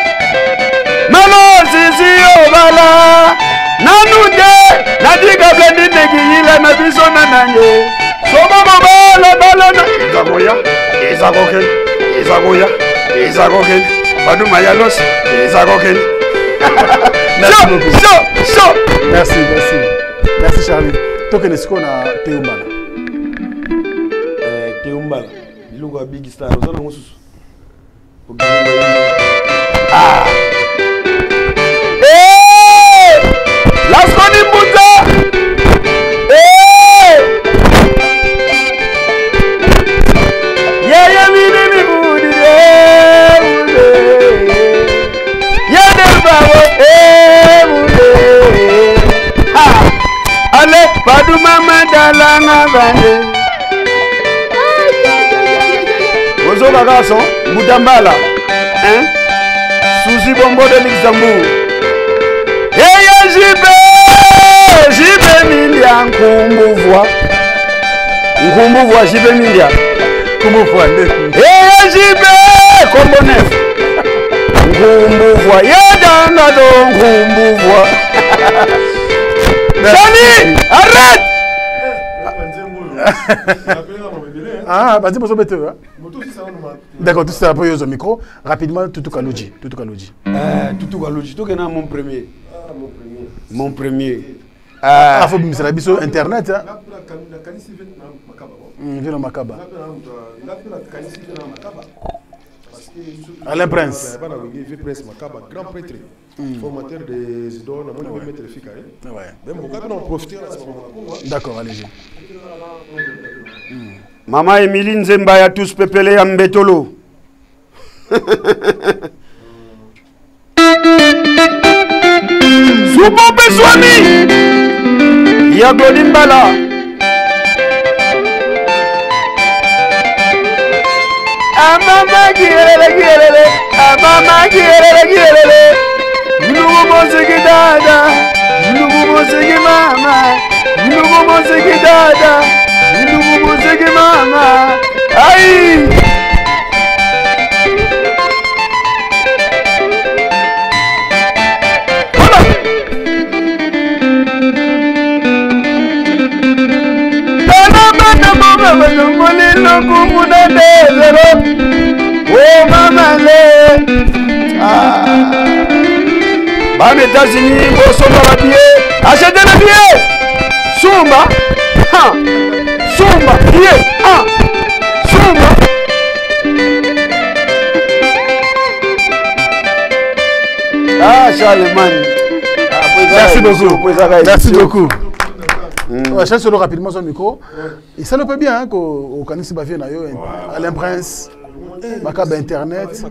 Malo zizi obala. Nanude natika blendi negiyila na biso nananye. Soba bala bala na izagoya izagoken izagoya izagoken Baduma Yalose izagoken. Merci beaucoup. Chaud, chaud. Merci, merci. Merci Charlie. Toi est-ce qu'on a Théo Mbala? Euh Théo Mbala. Il a big star. Vous allez nous. Ah. Eh! Lasconi Mbuta. Eh! Yeah yeah mi mi budi. Yeah del bawo. Eh budi. Ah. Ale Baduma Mandala na bande. Ozo bagaso Mudambala. Hein? Suzy Bombo de Luxembourg. Hey jibe jibe milia nkumbu voix. Nkumbu voix jibe milia. Nkumbu voix. Hey jibe kombo nef. Nkumbu voix. Yedanga do nkumbu voix. Charlie, arrête! Ah, vas-y, bonjour, hein? D'accord, tout ça après au micro. Rapidement, Tutu Kalouji. Tutu Kalouji. Euh, Tutu Kalouji, tu connais mon premier. Ah, mon premier. Mon premier. Ah, faut me faire sur internet. Hein? Viens au Makaba. Alain Prince. Grand prêtre. Formateur des idoles, on va mettre le fil carré. Même au cas où on profite à ce moment-là. D'accord, allez-y. Maman Emilie Nzemba ya tous pepele ya Mbetolo. Soubo Beswami. Ya Glodimbala. Amama girele girele. Amama girele girele. Nugu mozigi dada. Nugu mozigi mama. Nugu mozigi dada. Nugu mozigi mama. Aïe. Oh maman le ah bah les États-Unis vont sauver la billet, achetez le billet. Sumba ha Sumba billet ah Sumba. Ah Charlemagne. Merci beaucoup. Merci beaucoup. On va chercher rapidement son micro. Et ça ne peut bien qu'au Canisi Bavien, Alain Prince, Makaba Internet.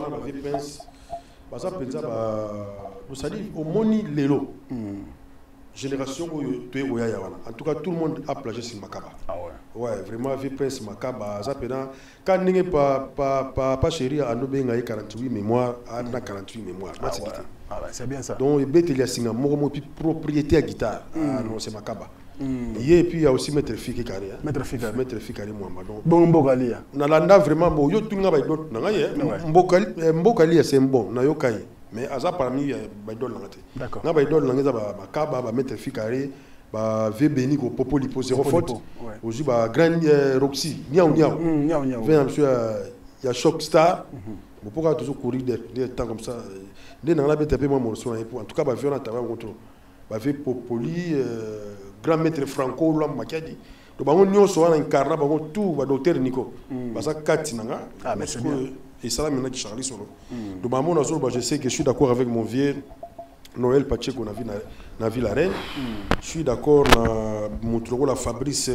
Au Moni Lelo. Génération en tout cas, tout le monde a plagé sur Makaba. Ah ouais. Ouais, vraiment, vie Prince Makaba. Quand n'est pas pas pas chéri à nous bien quarante-huit mémoires, à quarante-huit mémoires. Ah ouais, c'est bien ça. Donc, il y a un propriété à guitare. Ah non, c'est Makaba. Et puis il y a aussi Maître Fiki Kari. Maître Fiki Kari. Maître Fiki Kari Mohamed. Bon Mbokali. Nalanda vraiment bon. Yo tout le monde d'autres. Nangaya. Mbokali Mbokali c'est bon. Nayo Kai. Mais Aza parmi Baïdol Langate. D'accord. Na Baïdol Langate ba Makaba ba Maître Fiki Kari ba V Béni ko Popo Lipo zéro faute. Aujourd'hui ba Grand Roxy. Niao Niao. Niao Niao. Vient monsieur il y a Shock Star. Bon, pourquoi toujours courir des temps comme ça? Dès dans la bête, moi, mon son, en tout cas, bah, violent, t'as un contrôle. Bah, fait Popoli, grand maître Franco, l'homme Makadi. Donc, bah, on y a un incarnat, bah, tout, bah, docteur Nico. Bah, ça, quatre, nanga. Ah, mais c'est bien. Et ça, là, maintenant, qui charlie solo. Donc, bah, mon azul, bah, je sais que je suis d'accord avec mon vieux Noël Pacheco, qu'on a vu dans la ville Arène. Je suis d'accord avec mon trou, la Fabrice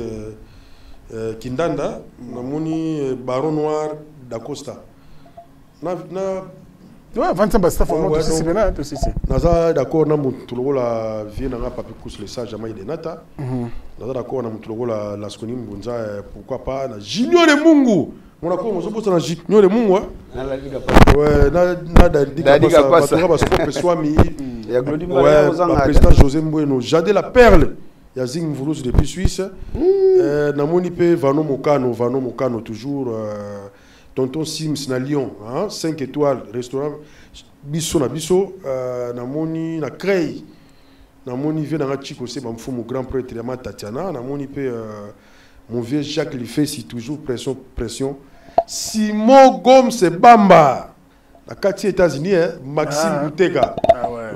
Kindanda, mon Baron Noir d'Acosta. Na na ouais vingt ans basta format tout c'est bien tout c'est naza d'accord na mutuloko la vie na papi kus le ça jamais de nata naza d'accord na mutuloko la la skoni mbunza pourquoi pas na junior de mungu mon accord mo sopo na junior de mungu na la liga pas ouais na na da diga pas ça ba sopo swami ya glodi ouais président José Mboueno Jade la perle ya zing Mvulus depuis Suisse euh na moni pe Vano Mokano Vano Mokano toujours Tonton Sims na Lyon, hein, cinq étoiles, restaurant Bisso na Bisso, euh, na moni na Crey, na moni vient dans Chico c'est mon fou mon grand prêtre Yama Tatiana, na moni pe euh, mon vieux Jacques Lifé si toujours pression pression. Simon Gomes c'est Bamba. La quartier États-Unis hein, Maxime ah, Kouteka. Ah ouais.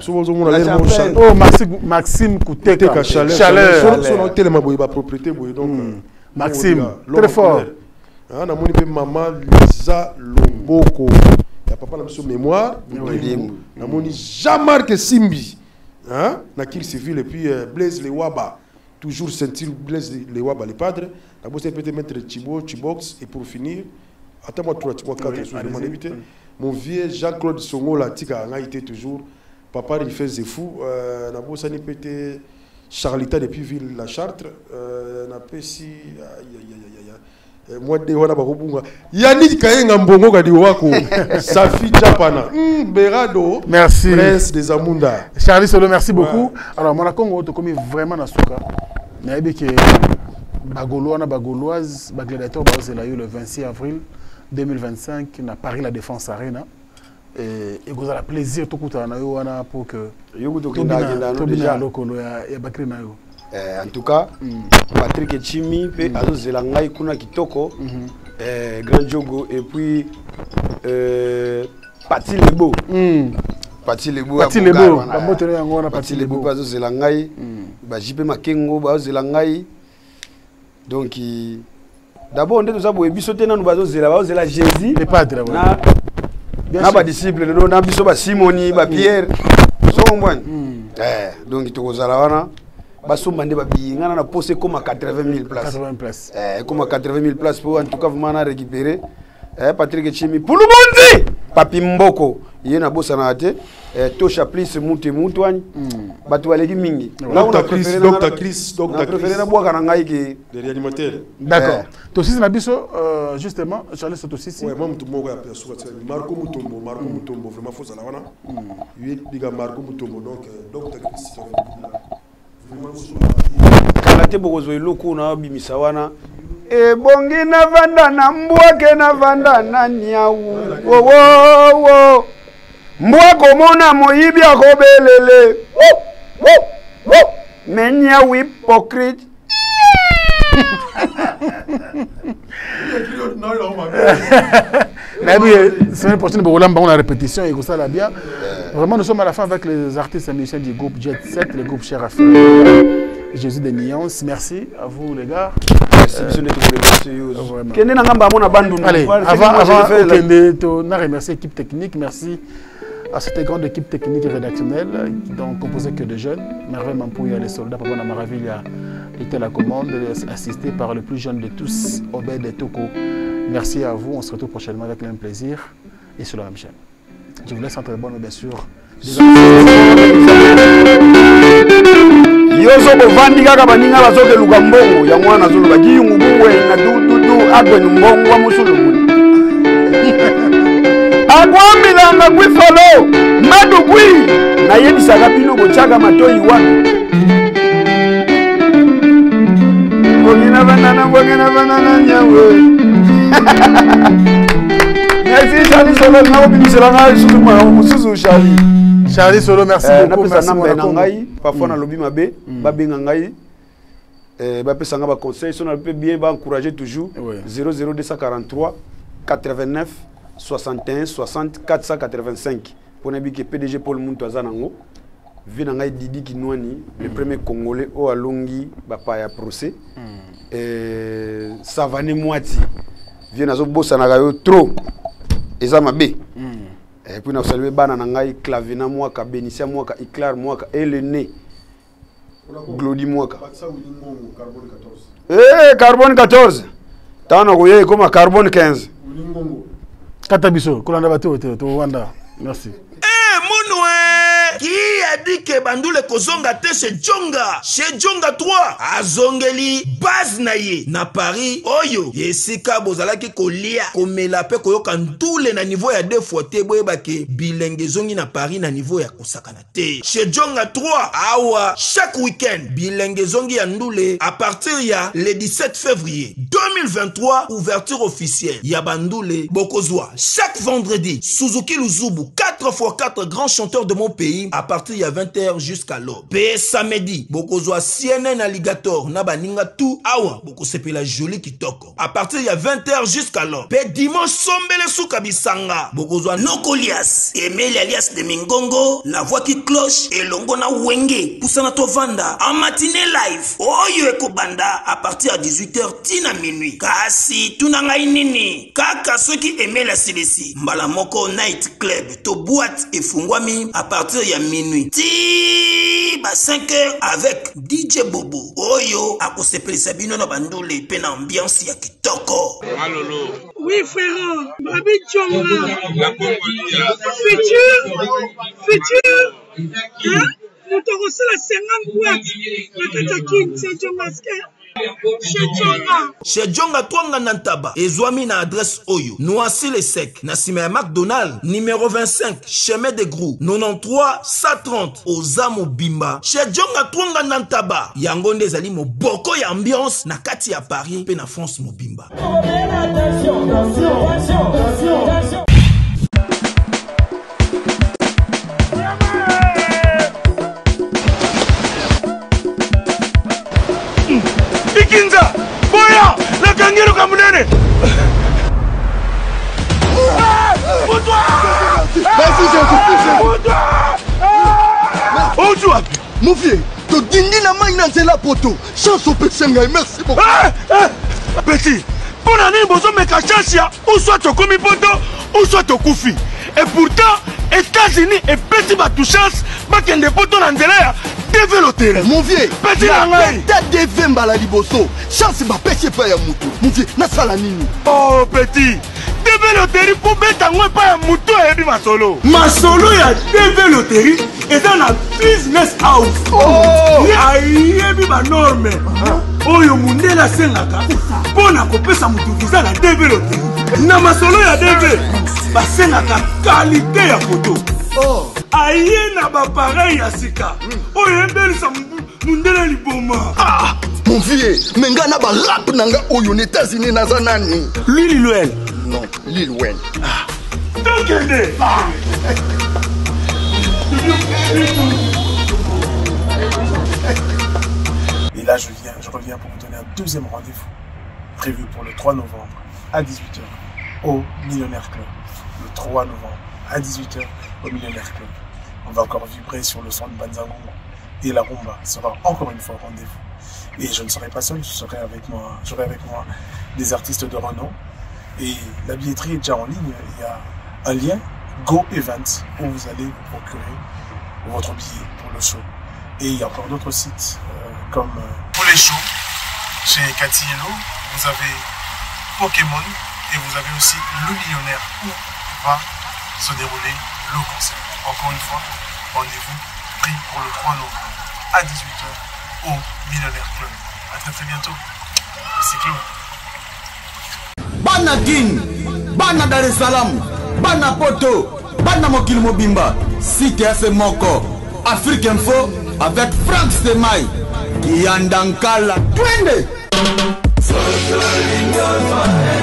Oh Maxime Maxime Kouteka. Chaleur. Chaleur. Son hôtel ma boy ba propriété boy donc mm. Maxime très fort. On a mon maman Lisa Loboko. Il y a papa dans mémoire. On a mon Jean-Marc Simbi. Hein? Na qu'il civil et puis Blaise Lewaba. Toujours sentir Blaise Lewaba les padres. La bosse peut mettre Chibo, Chibox et pour finir. Attends-moi trois, trois, quatre sur mon invité. Mon vieux Jean-Claude Songo la tika a été toujours. Papa il fait des fous. La bosse a pété Charlita depuis ville la Chartres. Na pesi aïe aïe aïe aïe. Moi de wana bakobunga Yannick Kayenga mbongo kadi wako Safi Chapana mm, Berado merci Prince des Amunda Charlie Solo merci beaucoup ouais. Alors mon Congo to comme vraiment na suka na yebi ke bagolo na bagoloise bagladiateur bazela yo le vingt-six avril deux mille vingt-cinq na Paris la Défense Arena et et vous avez plaisir to kuta na yo wana pour que yo kuto kenda déjà lokolo ya ya bakri na yo. Euh, en tout cas, mm. Patrick Chimi, mm. Azo Zelangai Kuna Kitoko, mm -hmm. euh, Grand Jogo, et puis euh, Pati Lebo. Mm. Pati Lebo, Pati Lebo, Pati Lebo, Azo Zelangai, J P Makengo, Azo Zelangai. Donc, d'abord, on est tous à boire, bisoté na nous Azo Zelangai, Azo Zelangai Jésus. Les padres, na na ba disciple, na biso ba Simoni, ba Pierre, so mbwan. Eh, donc to kozalawana. Basomande babi ngana na posé comme à quatre-vingt mille places. quatre-vingts places. Eh comme à quatre-vingt mille places pour en tout cas vraiment na récupérer. Eh Patrick Chimi pour le monde. Papi Mboko, yena bossa na ate. Eh Tosha please mutu mutu ani. Batu waleki mingi. Docteur Chris, Docteur Chris, Docteur Chris. Préféré na bois kana ngai ki de réanimateur. D'accord. Tosisi na biso justement Charles Tosisi. Ouais, moi mutu moko ya perso Marco Mutombo, Marco Mutombo vraiment faut ça la wana. Lui diga Marco Mutombo donc Docteur Chris. Kalate bokozo eloko na bimisa wana ebongi na vanda na mbwake na vanda na nyau wo wo wo mbwako mona moyibi akobelele wo wo wo menya hypocrite Mais oui, semaine prochaine, on a la répétition et ça là bien. Vraiment, nous sommes à la fin avec les artistes et musiciens du groupe Jet sept, le groupe Cher Affaire. Jésus des Nuances. Merci à vous les gars. Merci, Allez, avant, avant, on a remercié l'équipe technique. Merci à cette grande équipe technique et rédactionnelle, donc composée que de jeunes. Merveille Mampouya, les soldats, Papa Namaravilla était à la commande, assisté par le plus jeune de tous, Obed et Toko. Merci à vous, on se retrouve prochainement avec le même plaisir et sur la même chaîne. Je vous laisse en très bonne, bien sûr. Yozo bovandi kaka baninga bazoke luka mbongo ya mwana zulu bagiyungu buwe na dududu adwe mbongo wa musulumu agwambilanga gwifalo madugwi na yebisaka bino bochaka matoyi wanu bongina banana bongina banana nyawe merci Charlie Solo na obimisela nga sulu musuzu Charlie Charlie Solo, merci euh, beaucoup. Merci beaucoup. Parfois, on a lobby mabé, babé ngangai. Euh, babé sanga ba conseil, si on a bien, ba encourager toujours. zéro zéro deux cent quarante-trois quatre-vingt-neuf soixante et un soixante quatre cent quatre-vingt-cinq. Pour que P D G Paul Muntazanango, vu que Didi Kinouani, le premier Congolais au Alongi, Bapaya procès, et Savane Moati, vient à Zobosanagayo trop, et ça m'a bé. Et puis nous avons salué Bananangai, Clavina Mwaka, Benicia Mwaka, Iclar Mwaka, et le nez, Glody Mwaka. Eh, carbone quatorze. T'as un comme carbone quinze. Katabiso, Kolanda Bato, Wanda. Merci. Eh, Mounoué, qui a dit que Bandoule Kozonga te chez Djonga, chez Djonga trois, à Zongeli, base naye, na Paris, Oyo, Yesika Bozalaki Kolia, Komela pe Koyoka Ndoule na niveau ya deux fois te, Boyebake, Bilenge Zongi na Paris na niveau ya Kosakana te. Chez Djonga trois, Awa, chaque week-end, Bilenge Zongi ya Ndoule, à partir ya le dix-sept février deux mille vingt-trois, ouverture officielle, ya Bandoule, Bokozwa, chaque vendredi, Suzuki Luzubu, quatre fois quatre grands chanteurs de mon pays, à partir de vingt heures jusqu'à l'aube. P samedi, Bokozwa C N N Alligator, Nabaninga tout, Awa, Bokosepe la jolie Kitoko. À partir de vingt heures jusqu'à l'aube. P dimanche, Sombele Soukabisanga, Bokozwa Nokolias, Emile alias de Mingongo, la voix qui cloche, et Longona Wenge, Poussana Tovanda, en matinée live, Oyo Ekobanda, à partir de dix-huit heures, Tina minuit. Kasi, Tunangai Nini, Kaka, ceux qui aimaient la C D C, Mbalamoko Night Club, To boîte et Fungwami, à partir de minuit. Ti ba cinq heures avec D J Bobo. Oyo akosepeli Sabino na Bandoule pe na ambiance ya kitoko. Malolo. Oui frère, Babi Djonga. La Congolia. Futur. Futur. Hein? Nous te reçons la cinquante boîtes. La Katakin, c'est Djonga. Chez Djonga Twanga Nantaba, Ezwami na adresse Oyo, Noisy les Secs, Nassime McDonald, numéro vingt-cinq, chemin de Grou, quatre-vingt-treize cent trente, Ozamo Bimba. Chez Djonga Twanga Nantaba, Yangonde Zali mo boko ya ambiance, na kati ya Paris, pe na France mo Bimba. Attention, attention, attention, attention. Ikinza, Boya, la Kangiro Kamunene. Vas-y, j'ai un mon vieux, tu dindi la main dans la poto. Chance au petit, merci beaucoup. Petit, pour l'année, vous avez une chance, ou soit tu commis poto, ou soit tu koufi. Et pourtant, États-Unis et petit batou chance, bakken de poto dans développer. Mon vieux, petit t'as des vemba la liboso. Chance ma pêche pas ya moutou. Mon vieux, na sala nini. Oh petit, développer pour beta moi pas moutou et bi masolo. Masolo ya développer et dans la business house. Oh, aïe bi ba norme. Oyo mundela sengaka. Pona kopesa mutu visa la développer. Na masolo ya développer. Ba sengaka qualité ya photo. Oh, aïe na ba pareil ya sika. Oyo mbelisa mundela liboma. Ah, mon vieux, menga na ba rap nanga oyo les États-Unis na zanani. Lil Wayne. Non, Lil Wayne. Ah. Donc elle ah. Et là je viens, je reviens pour vous donner un deuxième rendez-vous prévu pour le trois novembre à dix-huit heures au Millionnaire Club. Le trois novembre à dix-huit heures au Millionnaire Club. On va encore vibrer sur le son de Banzangongo. Et la rumba sera encore une fois au rendez-vous. Et je ne serai pas seul, je serai avec moi, j'aurai avec moi des artistes de renom. Et la billetterie est déjà en ligne. Il y a un lien, Go Events, où vous allez vous procurer votre billet pour le show. Et il y a encore d'autres sites, euh, comme euh, pour les shows, chez Cathy Hello, vous avez Pokémon et vous avez aussi Le Millionnaire, où va se dérouler le concert. Encore une fois, rendez-vous pris pour le trois novembre à dix-huit heures au Millionnaire Club. A très très bientôt. C'est Claude. Bana King, Bana Dar es Salaam, Bana Poto, Bana Mokil Mobimba, C T F Moko, Afrique Info avec Frank Stemai, Kiandankala, Twende.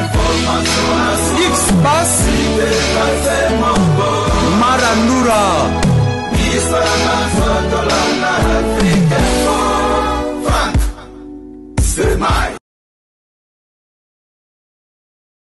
X-Bass, Marandura.